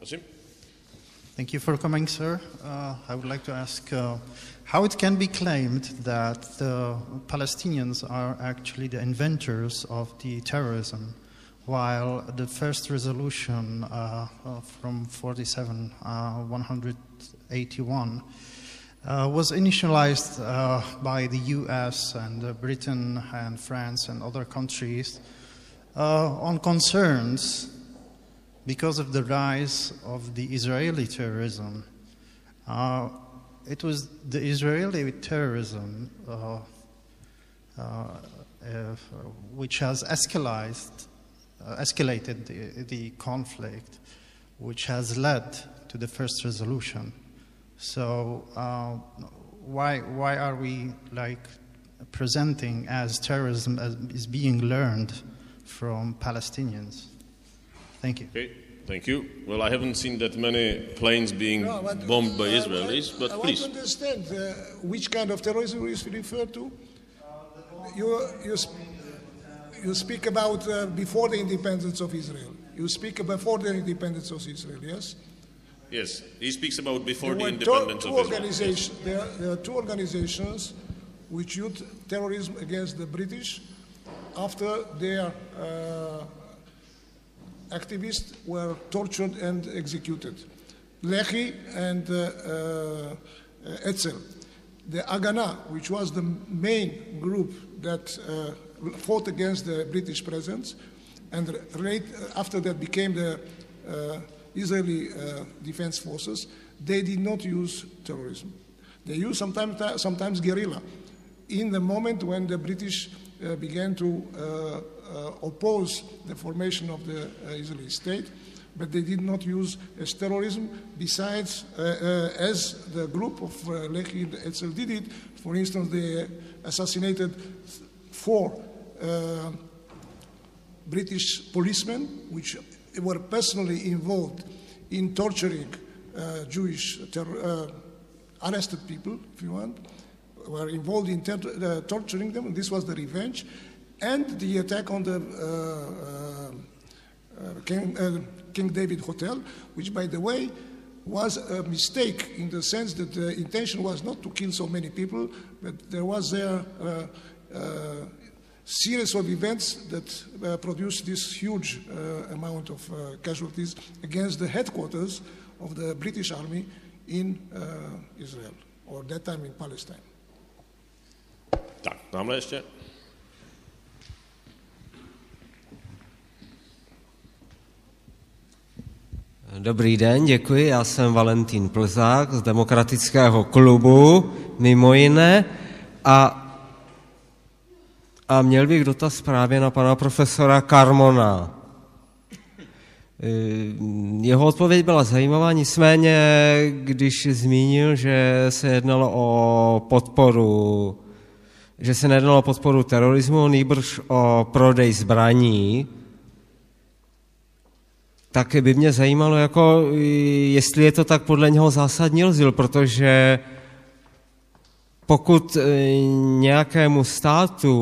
Prosím. Thank you for coming, sir. Uh, I would like to ask uh, how it can be claimed that the Palestinians are actually the inventors of the terrorism, while the first resolution uh, from forty-seven, one eighty-one uh, was initialized uh, by the U S and uh, Britain and France and other countries uh, on concerns because of the rise of the Israeli terrorism. Uh, it was the Israeli terrorism uh, uh, uh, which has escalated, uh, escalated the, the conflict, which has led to the first resolution. So uh, why why are we like presenting as terrorism as is being learned from Palestinians? Thank you. Okay, thank you. Well, I haven't seen that many planes being no, but, bombed by uh, Israelis, but I please. want to understand uh, which kind of terrorism you refer to. You, you, sp you speak about uh, before the independence of Israel. You speak before the independence of Israel, yes? Yes, he speaks about before there the independence two, two two of Israel. Organization, there, there are two organizations which used terrorism against the British after their uh, activists were tortured and executed. Lehi and uh, uh, Etzel. The Agana, which was the main group that uh, fought against the British presence, and right after that became the uh, Israeli uh, Defense Forces, they did not use terrorism. They used sometimes, sometimes guerrilla. In the moment when the British uh, began to uh, uh, oppose the formation of the uh, Israeli state, but they did not use as terrorism. Besides, uh, uh, as the group of uh, Lehi and Etzel did it, for instance, they assassinated four uh, British policemen, which were personally involved in torturing uh, Jewish uh, arrested people, if you want, were involved in uh, torturing them, and this was the revenge, and the attack on the uh, uh, King, uh, King David Hotel, which, by the way, was a mistake in the sense that the intention was not to kill so many people, but there was there uh, uh, series of events that uh, produced this huge uh, amount of uh, casualties against the headquarters of the British Army in uh, Israel, or that time in Palestine. Tak, tamhle ještě. Dobrý den, děkuji. Já jsem Valentín Plzák z Demokratického klubu, mimo jiné, a A měl bych dotaz právě na pana profesora Karmona. Jeho odpověď byla zajímavá, nicméně, když zmínil, že se jednalo o podporu, že se nejednalo o podporu terorismu, nýbrž o prodej zbraní, tak by mě zajímalo, jako, jestli je to tak podle něho zásadní rozdíl, protože pokud nějakému státu,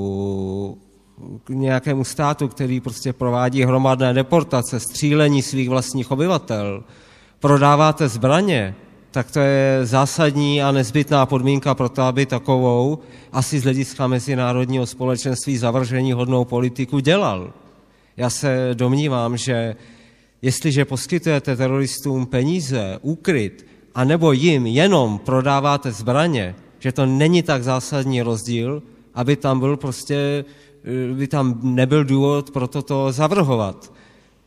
nějakému státu, který prostě provádí hromadné deportace, střílení svých vlastních obyvatel, prodáváte zbraně, tak to je zásadní a nezbytná podmínka pro to, aby takovou, asi z hlediska mezinárodního společenství zavržení hodnou politiku dělal. Já se domnívám, že jestliže poskytujete teroristům peníze, úkryt, anebo jim jenom prodáváte zbraně, že to není tak zásadní rozdíl, aby tam byl prostě, by tam nebyl důvod pro toto zavrhovat.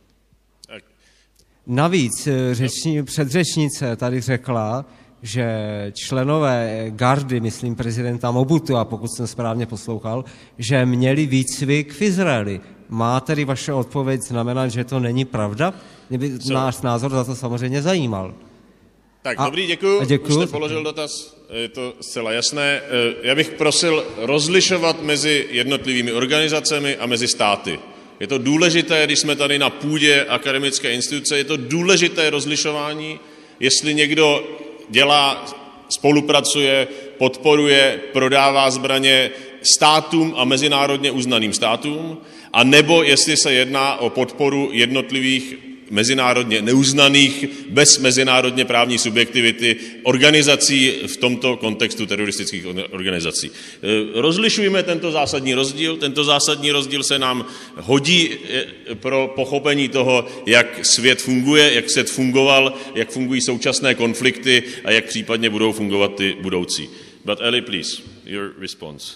Navíc řeční, předřečnice tady řekla, že členové gardy, myslím prezidenta Mobutu, a pokud jsem správně poslouchal, že měli výcvik v Izraeli. Má tedy vaše odpověď znamenat, že to není pravda? Mě by so. náš názor za to samozřejmě zajímal. Tak, a, dobrý, děkuju. děkuju. Už jste položil dotaz, je to zcela jasné. Já bych prosil rozlišovat mezi jednotlivými organizacemi a mezi státy. Je to důležité, když jsme tady na půdě akademické instituce, je to důležité rozlišování, jestli někdo dělá, spolupracuje, podporuje, prodává zbraně státům a mezinárodně uznaným státům, a nebo jestli se jedná o podporu jednotlivých mezinárodně neuznaných, bez mezinárodně právní subjektivity organizací v tomto kontextu teroristických organizací. Rozlišujeme tento zásadní rozdíl. Tento zásadní rozdíl se nám hodí pro pochopení toho, jak svět funguje, jak svět fungoval, jak fungují současné konflikty a jak případně budou fungovat ty budoucí. But Ely, please, your response.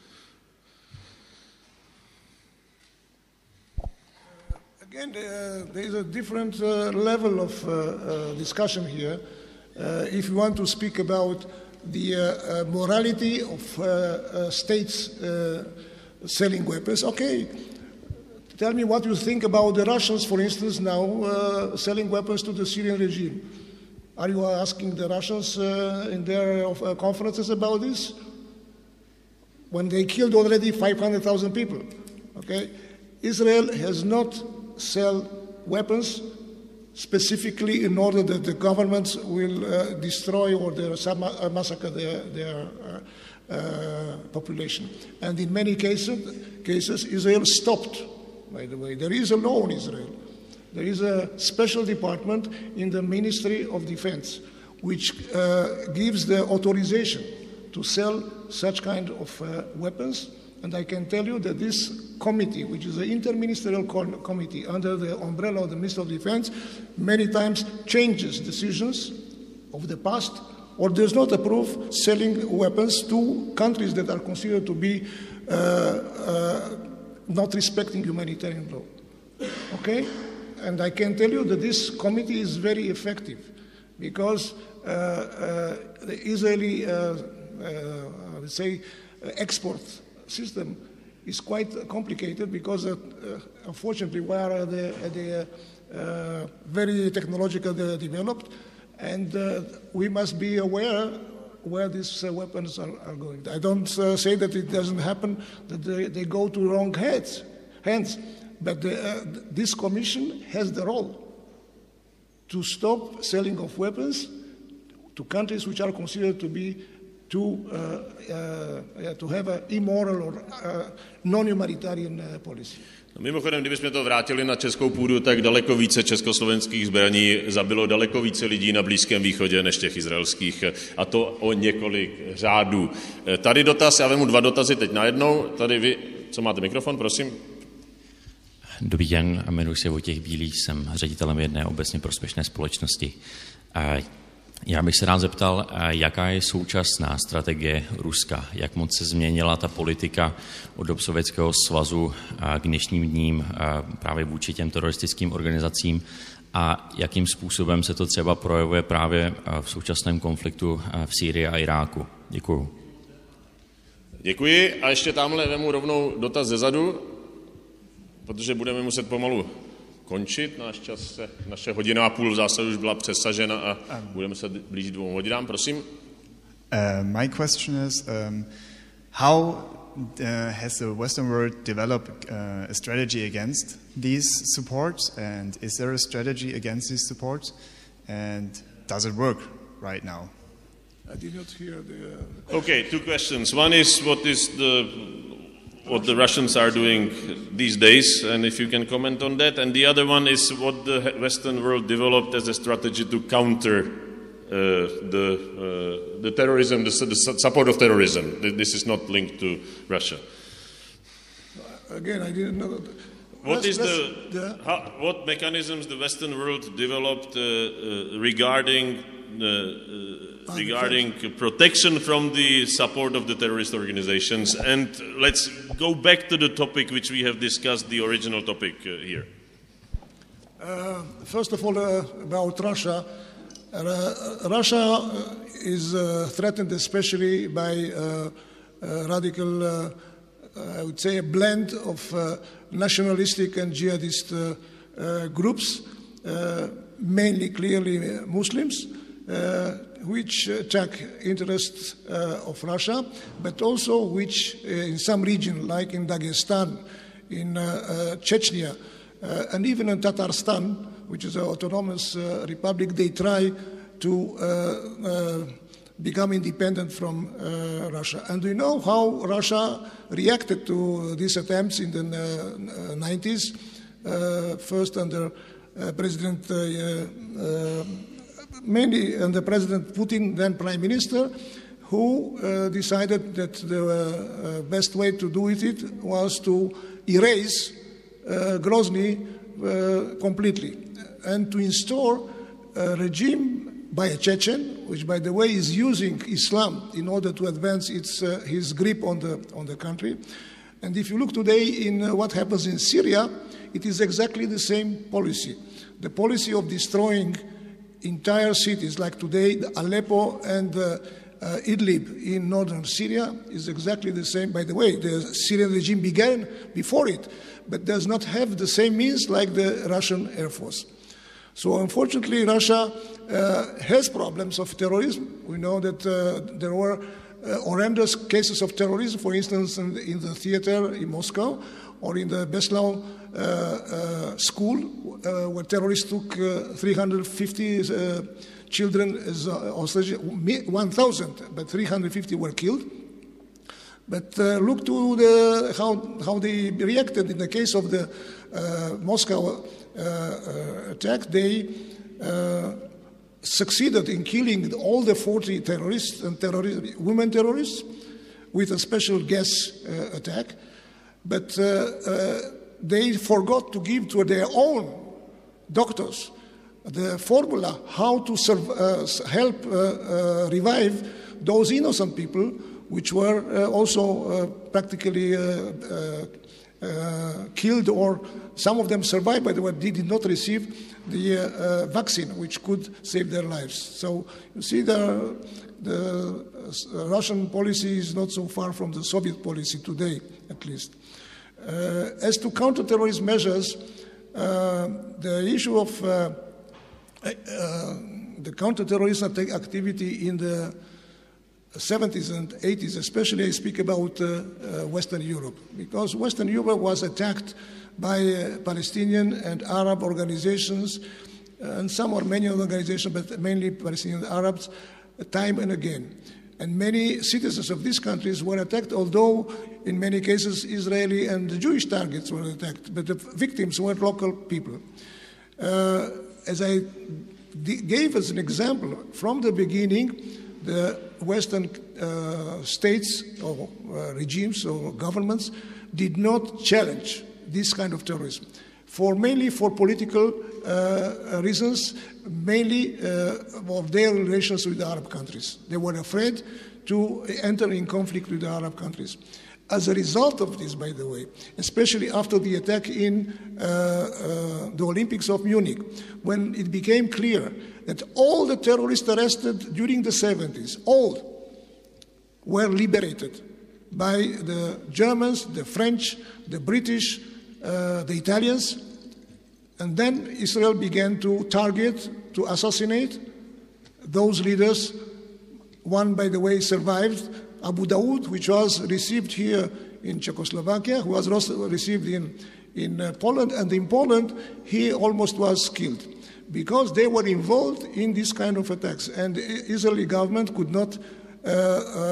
Again, uh, there is a different uh, level of uh, uh, discussion here. Uh, if you want to speak about the uh, uh, morality of uh, uh, states uh, selling weapons, okay, tell me what you think about the Russians, for instance, now uh, selling weapons to the Syrian regime. Are you asking the Russians uh, in their uh, conferences about this? When they killed already five hundred thousand people, okay? Israel has not sell weapons specifically in order that the governments will uh, destroy or their, uh, massacre their, their uh, uh, population. And in many cases, cases, Israel stopped, by the way. There is a law in Israel. There is a special department in the Ministry of Defense which uh, gives the authorization to sell such kind of uh, weapons. And I can tell you that this committee, which is an interministerial committee under the umbrella of the Ministry of Defense, many times changes decisions of the past or does not approve selling weapons to countries that are considered to be uh, uh, not respecting humanitarian law. Okay? And I can tell you that this committee is very effective because uh, uh, the Israeli, uh, uh, I would say, uh, export system is quite complicated because, uh, uh, unfortunately, we are the, the uh, very technologically developed, and uh, we must be aware where these uh, weapons are, are going. I don't uh, say that it doesn't happen, that they, they go to wrong heads, hands, but the, uh, this commission has the role to stop selling of weapons to countries which are considered to be to, uh, uh, to have an immoral or uh, non-humanitarian uh, policy. No, mimochodem, kdybychom to vrátili na českou půdu, tak daleko více československých zbraní zabilo daleko více lidí na Blízkém východě než těch izraelských, a to o několik řádů. Tady dotaz, já vemu dva dotazy teď najednou. Tady vy, co máte mikrofon, prosím. Dobrý den, jmenuji se Vojtěch Bílý, jsem ředitelem jedné obecně prospěšné společnosti. Já bych se rád zeptal, jaká je současná strategie Ruska, jak moc se změnila ta politika od dob Sovětského svazu k dnešním dním právě vůči těm teroristickým organizacím a jakým způsobem se to třeba projevuje právě v současném konfliktu v Sýrii a Iráku. Děkuju. Děkuji a ještě tamhle vemu rovnou dotaz zezadu, protože budeme muset pomalu končit. Náš čas se, naše hodina a půl v zásadě už byla přesažena a budeme se blížit dvou hodinám. Prosím. Uh, my question is, um, how uh, has the Western world developed uh, a strategy against these supports, and is there a strategy against these supports, and does it work right now? I did not hear the... Uh, okay, two questions. One is what is the what the Russians are doing these days, and if you can comment on that. And the other one is what the Western world developed as a strategy to counter uh, the, uh, the terrorism, the, the support of terrorism. This is not linked to Russia. Again, I didn't know that. What Let's, is the, the how, what mechanisms the Western world developed uh, uh, regarding uh, uh, regarding protection from the support of the terrorist organizations? And let's go back to the topic which we have discussed, the original topic uh, here. Uh, first of all, uh, about Russia. Uh, Russia is uh, threatened especially by uh, uh, radical, uh, I would say, a blend of uh, nationalistic and jihadist uh, uh, groups, uh, mainly clearly Muslims, uh, which attack interests uh, of Russia, but also which uh, in some region, like in Dagestan, in uh, uh, Chechnya, uh, and even in Tatarstan, which is an autonomous uh, republic, they try to uh, uh, become independent from uh, Russia. And we know how Russia reacted to these attempts in the uh, nineties, uh, first under uh, President, uh, uh, mainly under President Putin, then Prime Minister, who uh, decided that the uh, best way to do it was to erase uh, Grozny uh, completely and to install a regime by a Chechen, which, by the way, is using Islam in order to advance its, uh, his grip on the, on the country. And if you look today in uh, what happens in Syria, it is exactly the same policy. The policy of destroying entire cities, like today, Aleppo and uh, uh, Idlib in northern Syria, is exactly the same. By the way, the Syrian regime began before it, but does not have the same means like the Russian Air Force. So unfortunately, Russia uh, has problems of terrorism. We know that uh, there were uh, horrendous cases of terrorism, for instance, in the, in the theater in Moscow, or in the Beslau uh, uh, school, uh, where terrorists took uh, three hundred fifty uh, children as uh, hostages, one thousand, but three hundred fifty were killed. But uh, look to the, how, how they reacted in the case of the uh, Moscow uh, uh, attack. They uh, succeeded in killing all the forty terrorists and terrorist, women terrorists with a special gas uh, attack. But uh, uh, they forgot to give to their own doctors the formula how to serve, uh, help uh, uh, revive those innocent people, which were uh, also uh, practically uh, uh, uh, killed, or some of them survived, by the way, they did not receive the uh, uh, vaccine, which could save their lives. So you see, the, the uh, Russian policy is not so far from the Soviet policy today, at least. Uh, as to counter-terrorism measures, uh, the issue of uh, uh, the counter-terrorism activity in the seventies and eighties, especially I speak about uh, uh, Western Europe, because Western Europe was attacked by uh, Palestinian and Arab organizations, uh, and some Armenian organizations, but mainly Palestinian Arabs, uh, time and again. And many citizens of these countries were attacked, although in many cases Israeli and Jewish targets were attacked, but the victims were local people. Uh, as I d- gave as an example, from the beginning, the Western uh, states or uh, regimes or governments did not challenge this kind of terrorism, for mainly for political uh, reasons, mainly uh, of their relations with the Arab countries. They were afraid to enter in conflict with the Arab countries. As a result of this, by the way, especially after the attack in uh, uh, the Olympics of Munich, when it became clear that all the terrorists arrested during the seventies, all were liberated by the Germans, the French, the British, uh, the Italians, and then Israel began to target, to assassinate those leaders. One, by the way, survived, Abu Daoud, which was received here in Czechoslovakia, who was also received in, in uh, Poland, and in Poland he almost was killed, because they were involved in this kind of attacks, and the Israeli government could not, uh, uh,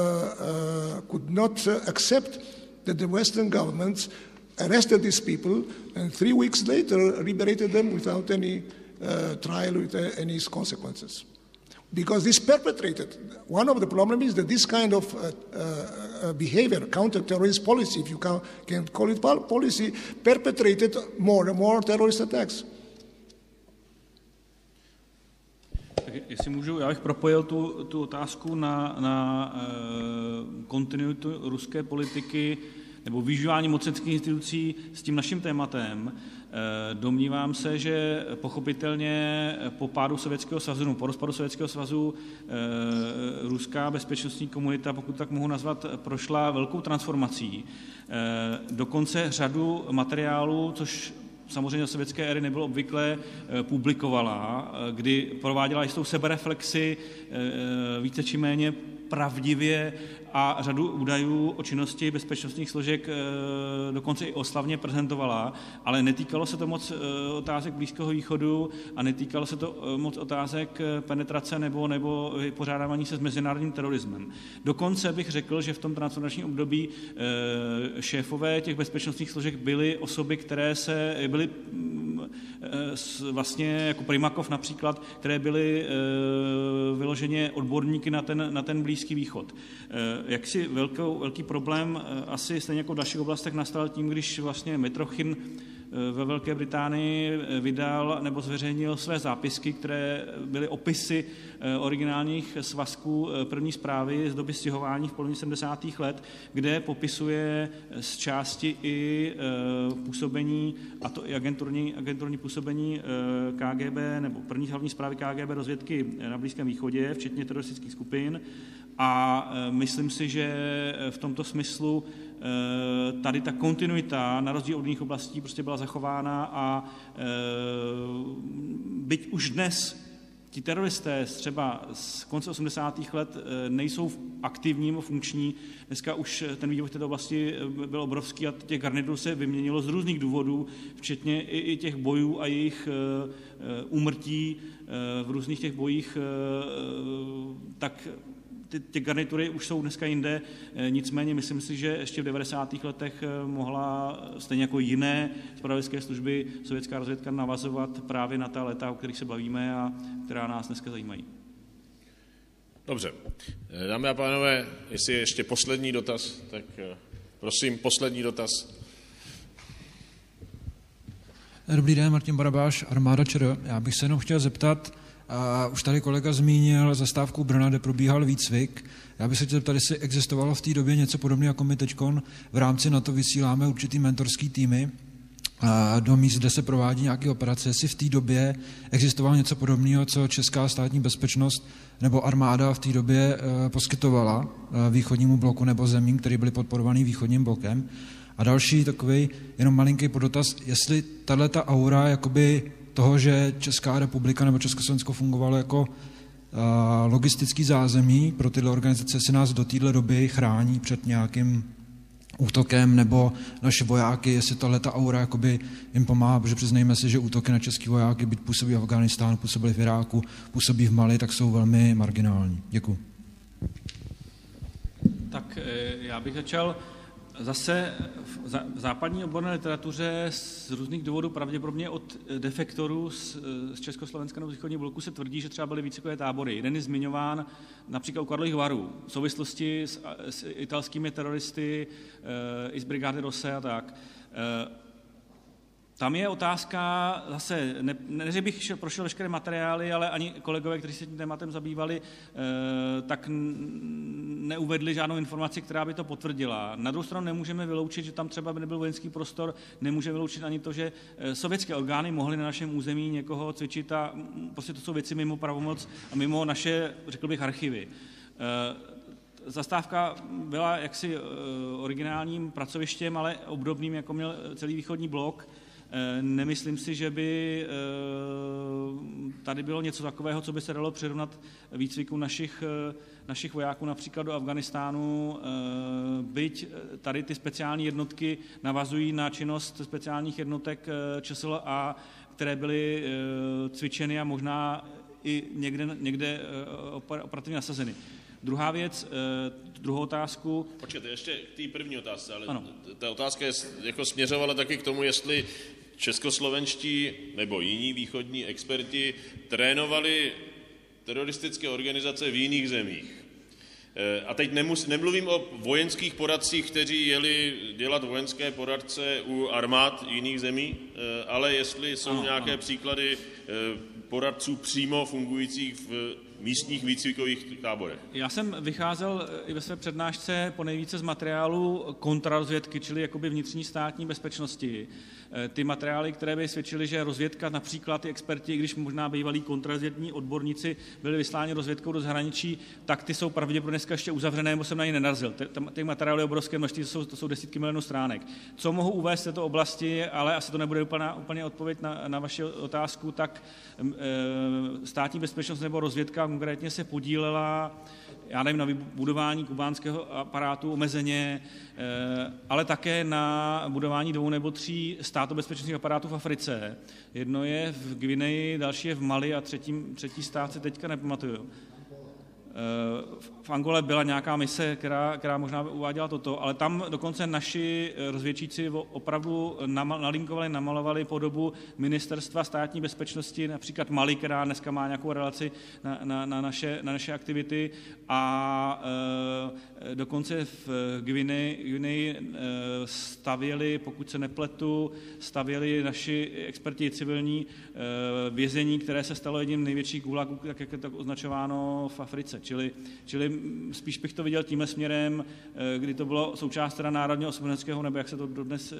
uh, could not uh, accept that the Western governments arrested these people, and three weeks later liberated them without any uh, trial, with uh, any consequences. Because this perpetrated, one of the problems is that this kind of uh, uh, behavior, counter-terrorist policy, if you can, can call it policy, perpetrated more and more terrorist attacks. Jestli můžu, já bych propojil tu, tu otázku na, na uh, kontinuitu ruské politiky nebo využívání mocenských institucí s tím naším tématem. Domnívám se, že pochopitelně po pádu Sovětského svazu, no, po rozpadu Sovětského svazu ruská bezpečnostní komunita, pokud tak mohu nazvat, prošla velkou transformací. Dokonce řadu materiálů, což samozřejmě za sovětské éry nebylo obvyklé, publikovala, kdy prováděla jistou sebereflexi více či méně pravdivě a řadu údajů o činnosti bezpečnostních složek dokonce i oslavně prezentovala, ale netýkalo se to moc otázek Blízkého východu a netýkalo se to moc otázek penetrace nebo, nebo vypořádávání se s mezinárodním terorismem. Dokonce bych řekl, že v tom transformačním období šéfové těch bezpečnostních složek byly osoby, které se byly vlastně jako Primakov například, které byly vyloženě odborníky na ten, na ten Blízký východ. Jak si velkou, velký problém asi stejně jako v dalších oblastech nastal tím, když vlastně Mitrochin ve Velké Británii vydal nebo zveřejnil své zápisky, které byly opisy originálních svazků první zprávy z doby stěhování v polovině sedmdesátých let, kde popisuje z části i působení, a to i agenturní, agenturní působení K G B nebo první hlavní zprávy K G B rozvědky na Blízkém východě, včetně teroristických skupin. A myslím si, že v tomto smyslu tady ta kontinuita na rozdíl od jiných oblastí prostě byla zachována a byť už dnes ti teroristé třeba z konce osmdesátých let nejsou aktivní nebo funkční, dneska už ten vývoj v této oblasti byl obrovský a těch garnitur se vyměnilo z různých důvodů, včetně i těch bojů a jejich úmrtí v různých těch bojích, tak ty, ty garnitury už jsou dneska jinde, nicméně myslím si, že ještě v devadesátých letech mohla stejně jako jiné zpravodajské služby sovětská rozvědka navazovat právě na ta léta, o kterých se bavíme a která nás dneska zajímají. Dobře. Dámy a pánové, jestli je ještě poslední dotaz, tak prosím, poslední dotaz. Dobrý den, Martin Barabáš, Armáda ČR. Já bych se jenom chtěl zeptat, a už tady kolega zmínil zastávku Brna, kde probíhal výcvik. Já bych se chtěl zeptat, jestli existovalo v té době něco podobného, jako my teďkon v rámci NATO vysíláme určitý mentorský týmy do míst, kde se provádí nějaké operace, jestli v té době existovalo něco podobného, co česká státní bezpečnost nebo armáda v té době poskytovala východnímu bloku nebo zemím, které byly podporovaný východním blokem. A další takový jenom malinký podotaz, jestli tato aura jakoby toho, že Česká republika nebo Československo fungovalo jako logistický zázemí pro tyhle organizace, si nás do téhle doby chrání před nějakým útokem, nebo naše vojáky, jestli tahleta aura jakoby jim pomáhá, protože přiznejme si, že útoky na český vojáky, byť působí v Afghánistánu, působí v Iráku, působí v Mali, tak jsou velmi marginální. Děkuji. Tak já bych začal zase v západní odborné literatuře z různých důvodů, pravděpodobně od defektorů z, z Československa nebo z východního bloku se tvrdí, že třeba byly výcvikové tábory. Jeden je zmiňován například u Karlových Varů v souvislosti s, s italskými teroristy e, i z brigády Rosse a tak. E, Tam je otázka, zase, ne, ne že bych šel, prošel veškeré materiály, ale ani kolegové, kteří se tím tématem zabývali, eh, tak neuvedli žádnou informaci, která by to potvrdila. Na druhou stranu nemůžeme vyloučit, že tam třeba by nebyl vojenský prostor, nemůžeme vyloučit ani to, že eh, sovětské orgány mohly na našem území někoho cvičit a prostě to jsou věci mimo pravomoc a mimo naše, řekl bych, archivy. Eh, Zastávka byla jaksi originálním pracovištěm, ale obdobným, jako měl celý východní blok. Nemyslím si, že by tady bylo něco takového, co by se dalo přirovnat výcviku našich, našich vojáků například do Afghánistánu, byť tady ty speciální jednotky navazují na činnost speciálních jednotek ČSLA, které byly cvičeny a možná i někde, někde operativně nasazeny. Druhá věc, druhou otázku... Počkejte, ještě k té první otázce, ale ano. Ta otázka je, jako směřovala taky k tomu, jestli českoslovenští nebo jiní východní experti trénovali teroristické organizace v jiných zemích. A teď nemus, nemluvím o vojenských poradcích, kteří jeli dělat vojenské poradce u armád jiných zemí, ale jestli jsou ano, nějaké ano. příklady poradců přímo fungujících v místních výcvikových táborech. Já jsem vycházel i ve své přednášce po nejvíce z materiálu kontrarozvědky, čili jakoby vnitřní státní bezpečnosti. Ty materiály, které by svědčily, že rozvědka, například ty experti, když možná bývalí kontrarozvědní odborníci byli vysláni rozvědkou do zahraničí, tak ty jsou pravděpodobně dneska ještě uzavřené, nebo jsem na ně nenarazil. Těch materiálů je obrovské množství, to jsou, to jsou desítky milionů stránek. Co mohu uvést v této oblasti, ale asi to nebude úplně, úplně odpověď na, na vaši otázku, tak e, státní bezpečnost nebo rozvědka konkrétně se podílela, já nevím, na budování kubánského aparátu omezeně, ale také na budování dvou nebo tří státobezpečnostních aparátů v Africe. Jedno je v Gvineji, další je v Mali a třetí, třetí stát se teďka nepamatuju. V Angole byla nějaká mise, která, která možná uváděla toto, ale tam dokonce naši rozvědčíci opravdu nalinkovali, namalovali podobu ministerstva státní bezpečnosti, například Mali, která dneska má nějakou relaci na, na, na, naše, na naše aktivity, a e, dokonce v Gvineji stavěli, pokud se nepletu, stavěli naši experti civilní e, vězení, které se stalo jedním největších gulagů, tak jak je to označováno v Africe. Čili, čili spíš bych to viděl tímhle směrem, kdy to bylo součást teda národního osvobozeneckého, nebo jak se to dodnes,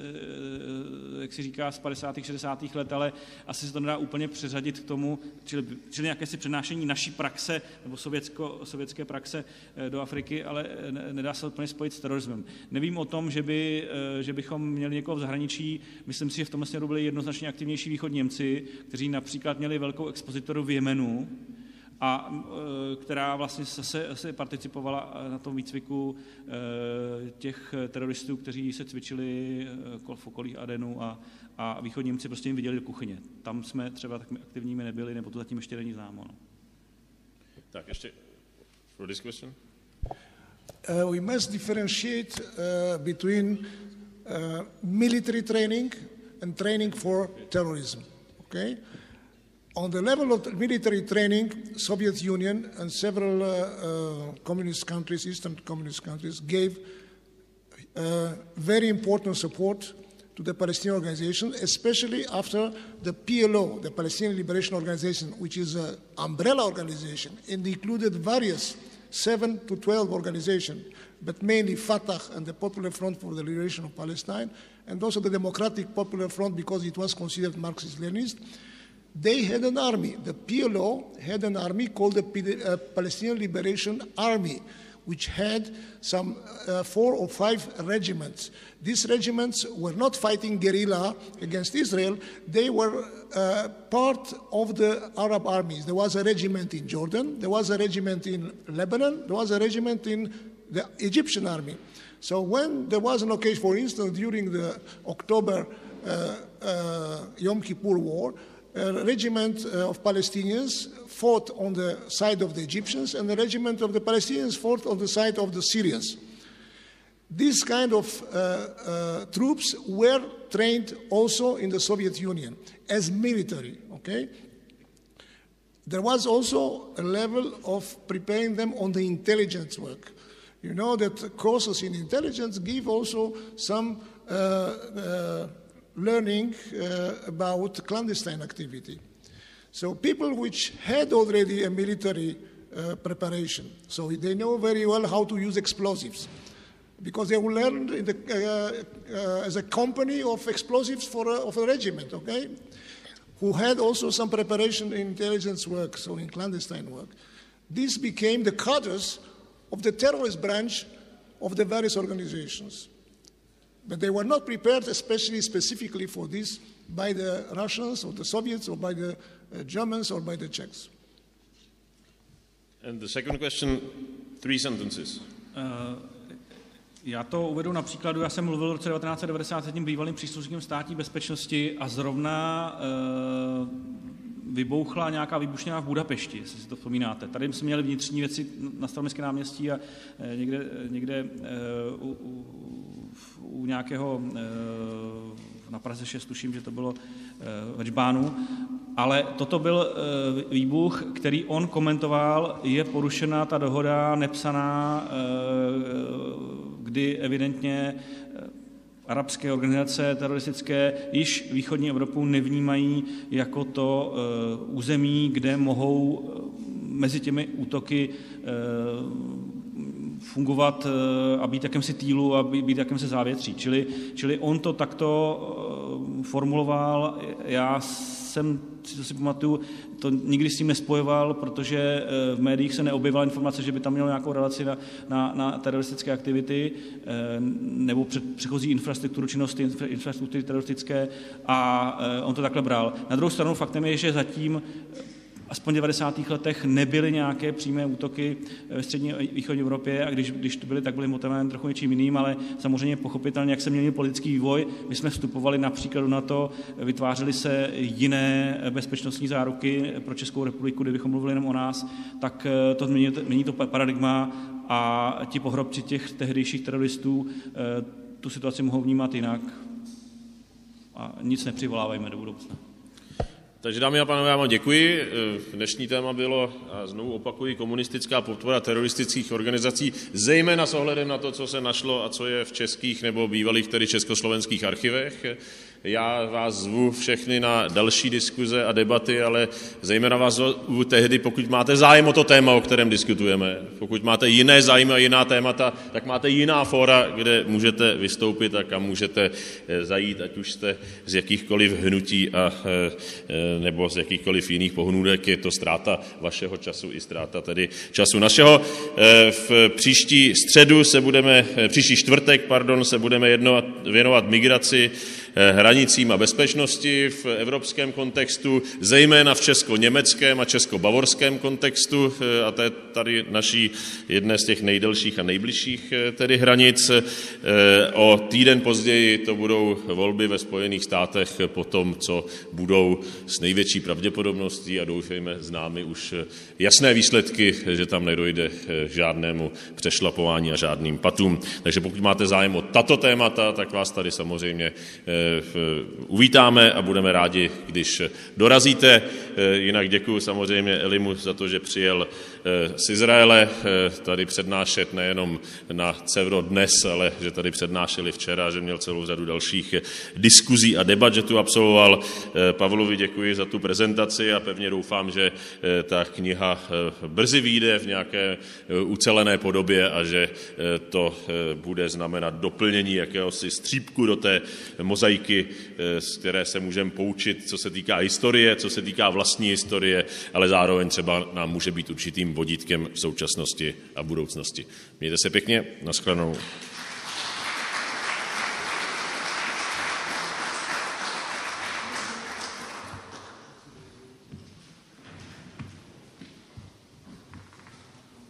jak si říká, z padesátých šedesátých let, ale asi se to nedá úplně přeřadit k tomu, čili, čili nějaké si přenášení naší praxe, nebo sovětsko, sovětské praxe do Afriky, ale nedá se úplně spojit s terorismem. Nevím o tom, že, by, že bychom měli někoho v zahraničí, myslím si, že v tomhle směru byli jednoznačně aktivnější východní Němci, kteří například měli velkou expozitoru v Jemenu, a která vlastně zase, zase participovala na tom výcviku těch teroristů, kteří se cvičili v okolí Adenu, a, a východní Němci prostě jim viděli do kuchyně. Tam jsme třeba tak aktivními nebyli, nebo to zatím ještě není známo. No. Tak ještě for this question. Uh, we must differentiate uh, between uh, military training and training for terrorism. Okay? On the level of military training, Soviet Union and several uh, uh, communist countries, Eastern communist countries, gave uh, very important support to the Palestinian organization, especially after the P L O, the Palestinian Liberation Organization, which is an umbrella organization, and included various seven to twelve organizations, but mainly Fatah and the Popular Front for the Liberation of Palestine, and also the Democratic Popular Front because it was considered Marxist-Leninist. They had an army. The P L O had an army called the uh, Palestinian Liberation Army, which had some uh, four or five regiments. These regiments were not fighting guerrilla against Israel. They were uh, part of the Arab armies. There was a regiment in Jordan. There was a regiment in Lebanon. There was a regiment in the Egyptian army. So when there was an occasion, for instance, during the October uh, uh, Yom Kippur War, a regiment uh, of Palestinians fought on the side of the Egyptians, and the regiment of the Palestinians fought on the side of the Syrians. These kind of uh, uh, troops were trained also in the Soviet Union as military, okay? There was also a level of preparing them on the intelligence work. You know that courses in intelligence give also some uh, uh, learning uh, about clandestine activity. So people which had already a military uh, preparation, so they know very well how to use explosives, because they learned in the, uh, uh, as a company of explosives for a, of a regiment, okay? Who had also some preparation in intelligence work, so in clandestine work. This became the cadres of the terrorist branch of the various organizations. But they were not prepared, especially specifically for this, by the Russians or the Soviets or by the uh, Germans or by the Czechs. And the second question, three sentences. Uh, já to uvedu na příkladu. Já jsem mluvil v roce devatenáct set devadesát s jedním bývalým příslušníkem státní bezpečnosti a zrovna uh, vybouchla nějaká výbušněná v Budapešti, jestli si to vzpomínáte. Tady jsme měli vnitřní věci na Staroměstském náměstí a uh, někde, někde uh, u, u, u nějakého, na Praze šest, tuším, že to bylo ve Džbánu, ale toto byl výbuch, který on komentoval, je porušena ta dohoda nepsaná, kdy evidentně arabské organizace teroristické již východní Evropu nevnímají jako to území, kde mohou mezi těmi útoky fungovat a být jakémsi týlu a být, být jakémsi závětří. Čili, čili on to takto formuloval, já jsem, si to si pamatuju, to nikdy s tím nespojoval, protože v médiích se neobjevila informace, že by tam mělo nějakou relaci na, na, na teroristické aktivity nebo před, přechozí infrastrukturu, činnosti infrastruktury teroristické, a on to takhle bral. Na druhou stranu faktem je, že zatím aspoň v devadesátých letech nebyly nějaké přímé útoky ve střední a východní Evropě a když, když to byly, tak byly motivovány trochu něčím jiným, ale samozřejmě pochopitelně, jak se měnil politický vývoj, my jsme vstupovali například na to, vytvářely se jiné bezpečnostní záruky pro Českou republiku, kdybychom mluvili jenom o nás, tak to mění, mění to paradigma a ti pohrobci těch tehdejších teroristů tu situaci mohou vnímat jinak a nic nepřivolávajme do budoucna. Takže dámy a pánové, já vám děkuji. Dnešní téma bylo, a znovu opakuji, komunistická podpora teroristických organizací, zejména s ohledem na to, co se našlo a co je v českých nebo bývalých, tedy československých archivech. Já vás zvu všechny na další diskuze a debaty, ale zejména vás zvu tehdy, pokud máte zájem o to téma, o kterém diskutujeme. Pokud máte jiné zájmy a jiná témata, tak máte jiná fóra, kde můžete vystoupit a kam můžete zajít, ať už jste z jakýchkoliv hnutí a, nebo z jakýchkoliv jiných pohnůdek. Je to ztráta vašeho času i ztráta tedy času našeho. V příští středu se budeme, příští čtvrtek, pardon, se budeme jednovat, věnovat migraci, hranicím a bezpečnosti v evropském kontextu, zejména v česko-německém a česko-bavorském kontextu, a to je tady naší jedné z těch nejdelších a nejbližších tedy hranic. O týden později to budou volby ve Spojených státech po tom, co budou s největší pravděpodobností a doufejme známy už jasné výsledky, že tam nedojde k žádnému přešlapování a žádným patům. Takže pokud máte zájem o tato témata, tak vás tady samozřejmě uvítáme a budeme rádi, když dorazíte. Jinak děkuji samozřejmě Elimu za to, že přijel z Izraele tady přednášet nejenom na CEVRO dnes, ale že tady přednášeli včera, že měl celou řadu dalších diskuzí a debat, že tu absolvoval. Pavlovi děkuji za tu prezentaci a pevně doufám, že ta kniha brzy vyjde v nějaké ucelené podobě a že to bude znamenat doplnění jakéhosi střípku do té mozaiky, z které se můžeme poučit, co se týká historie, co se týká vlastní historie, ale zároveň třeba nám může být určitým vodítkem v současnosti a budoucnosti. Mějte se pěkně, nashledanou.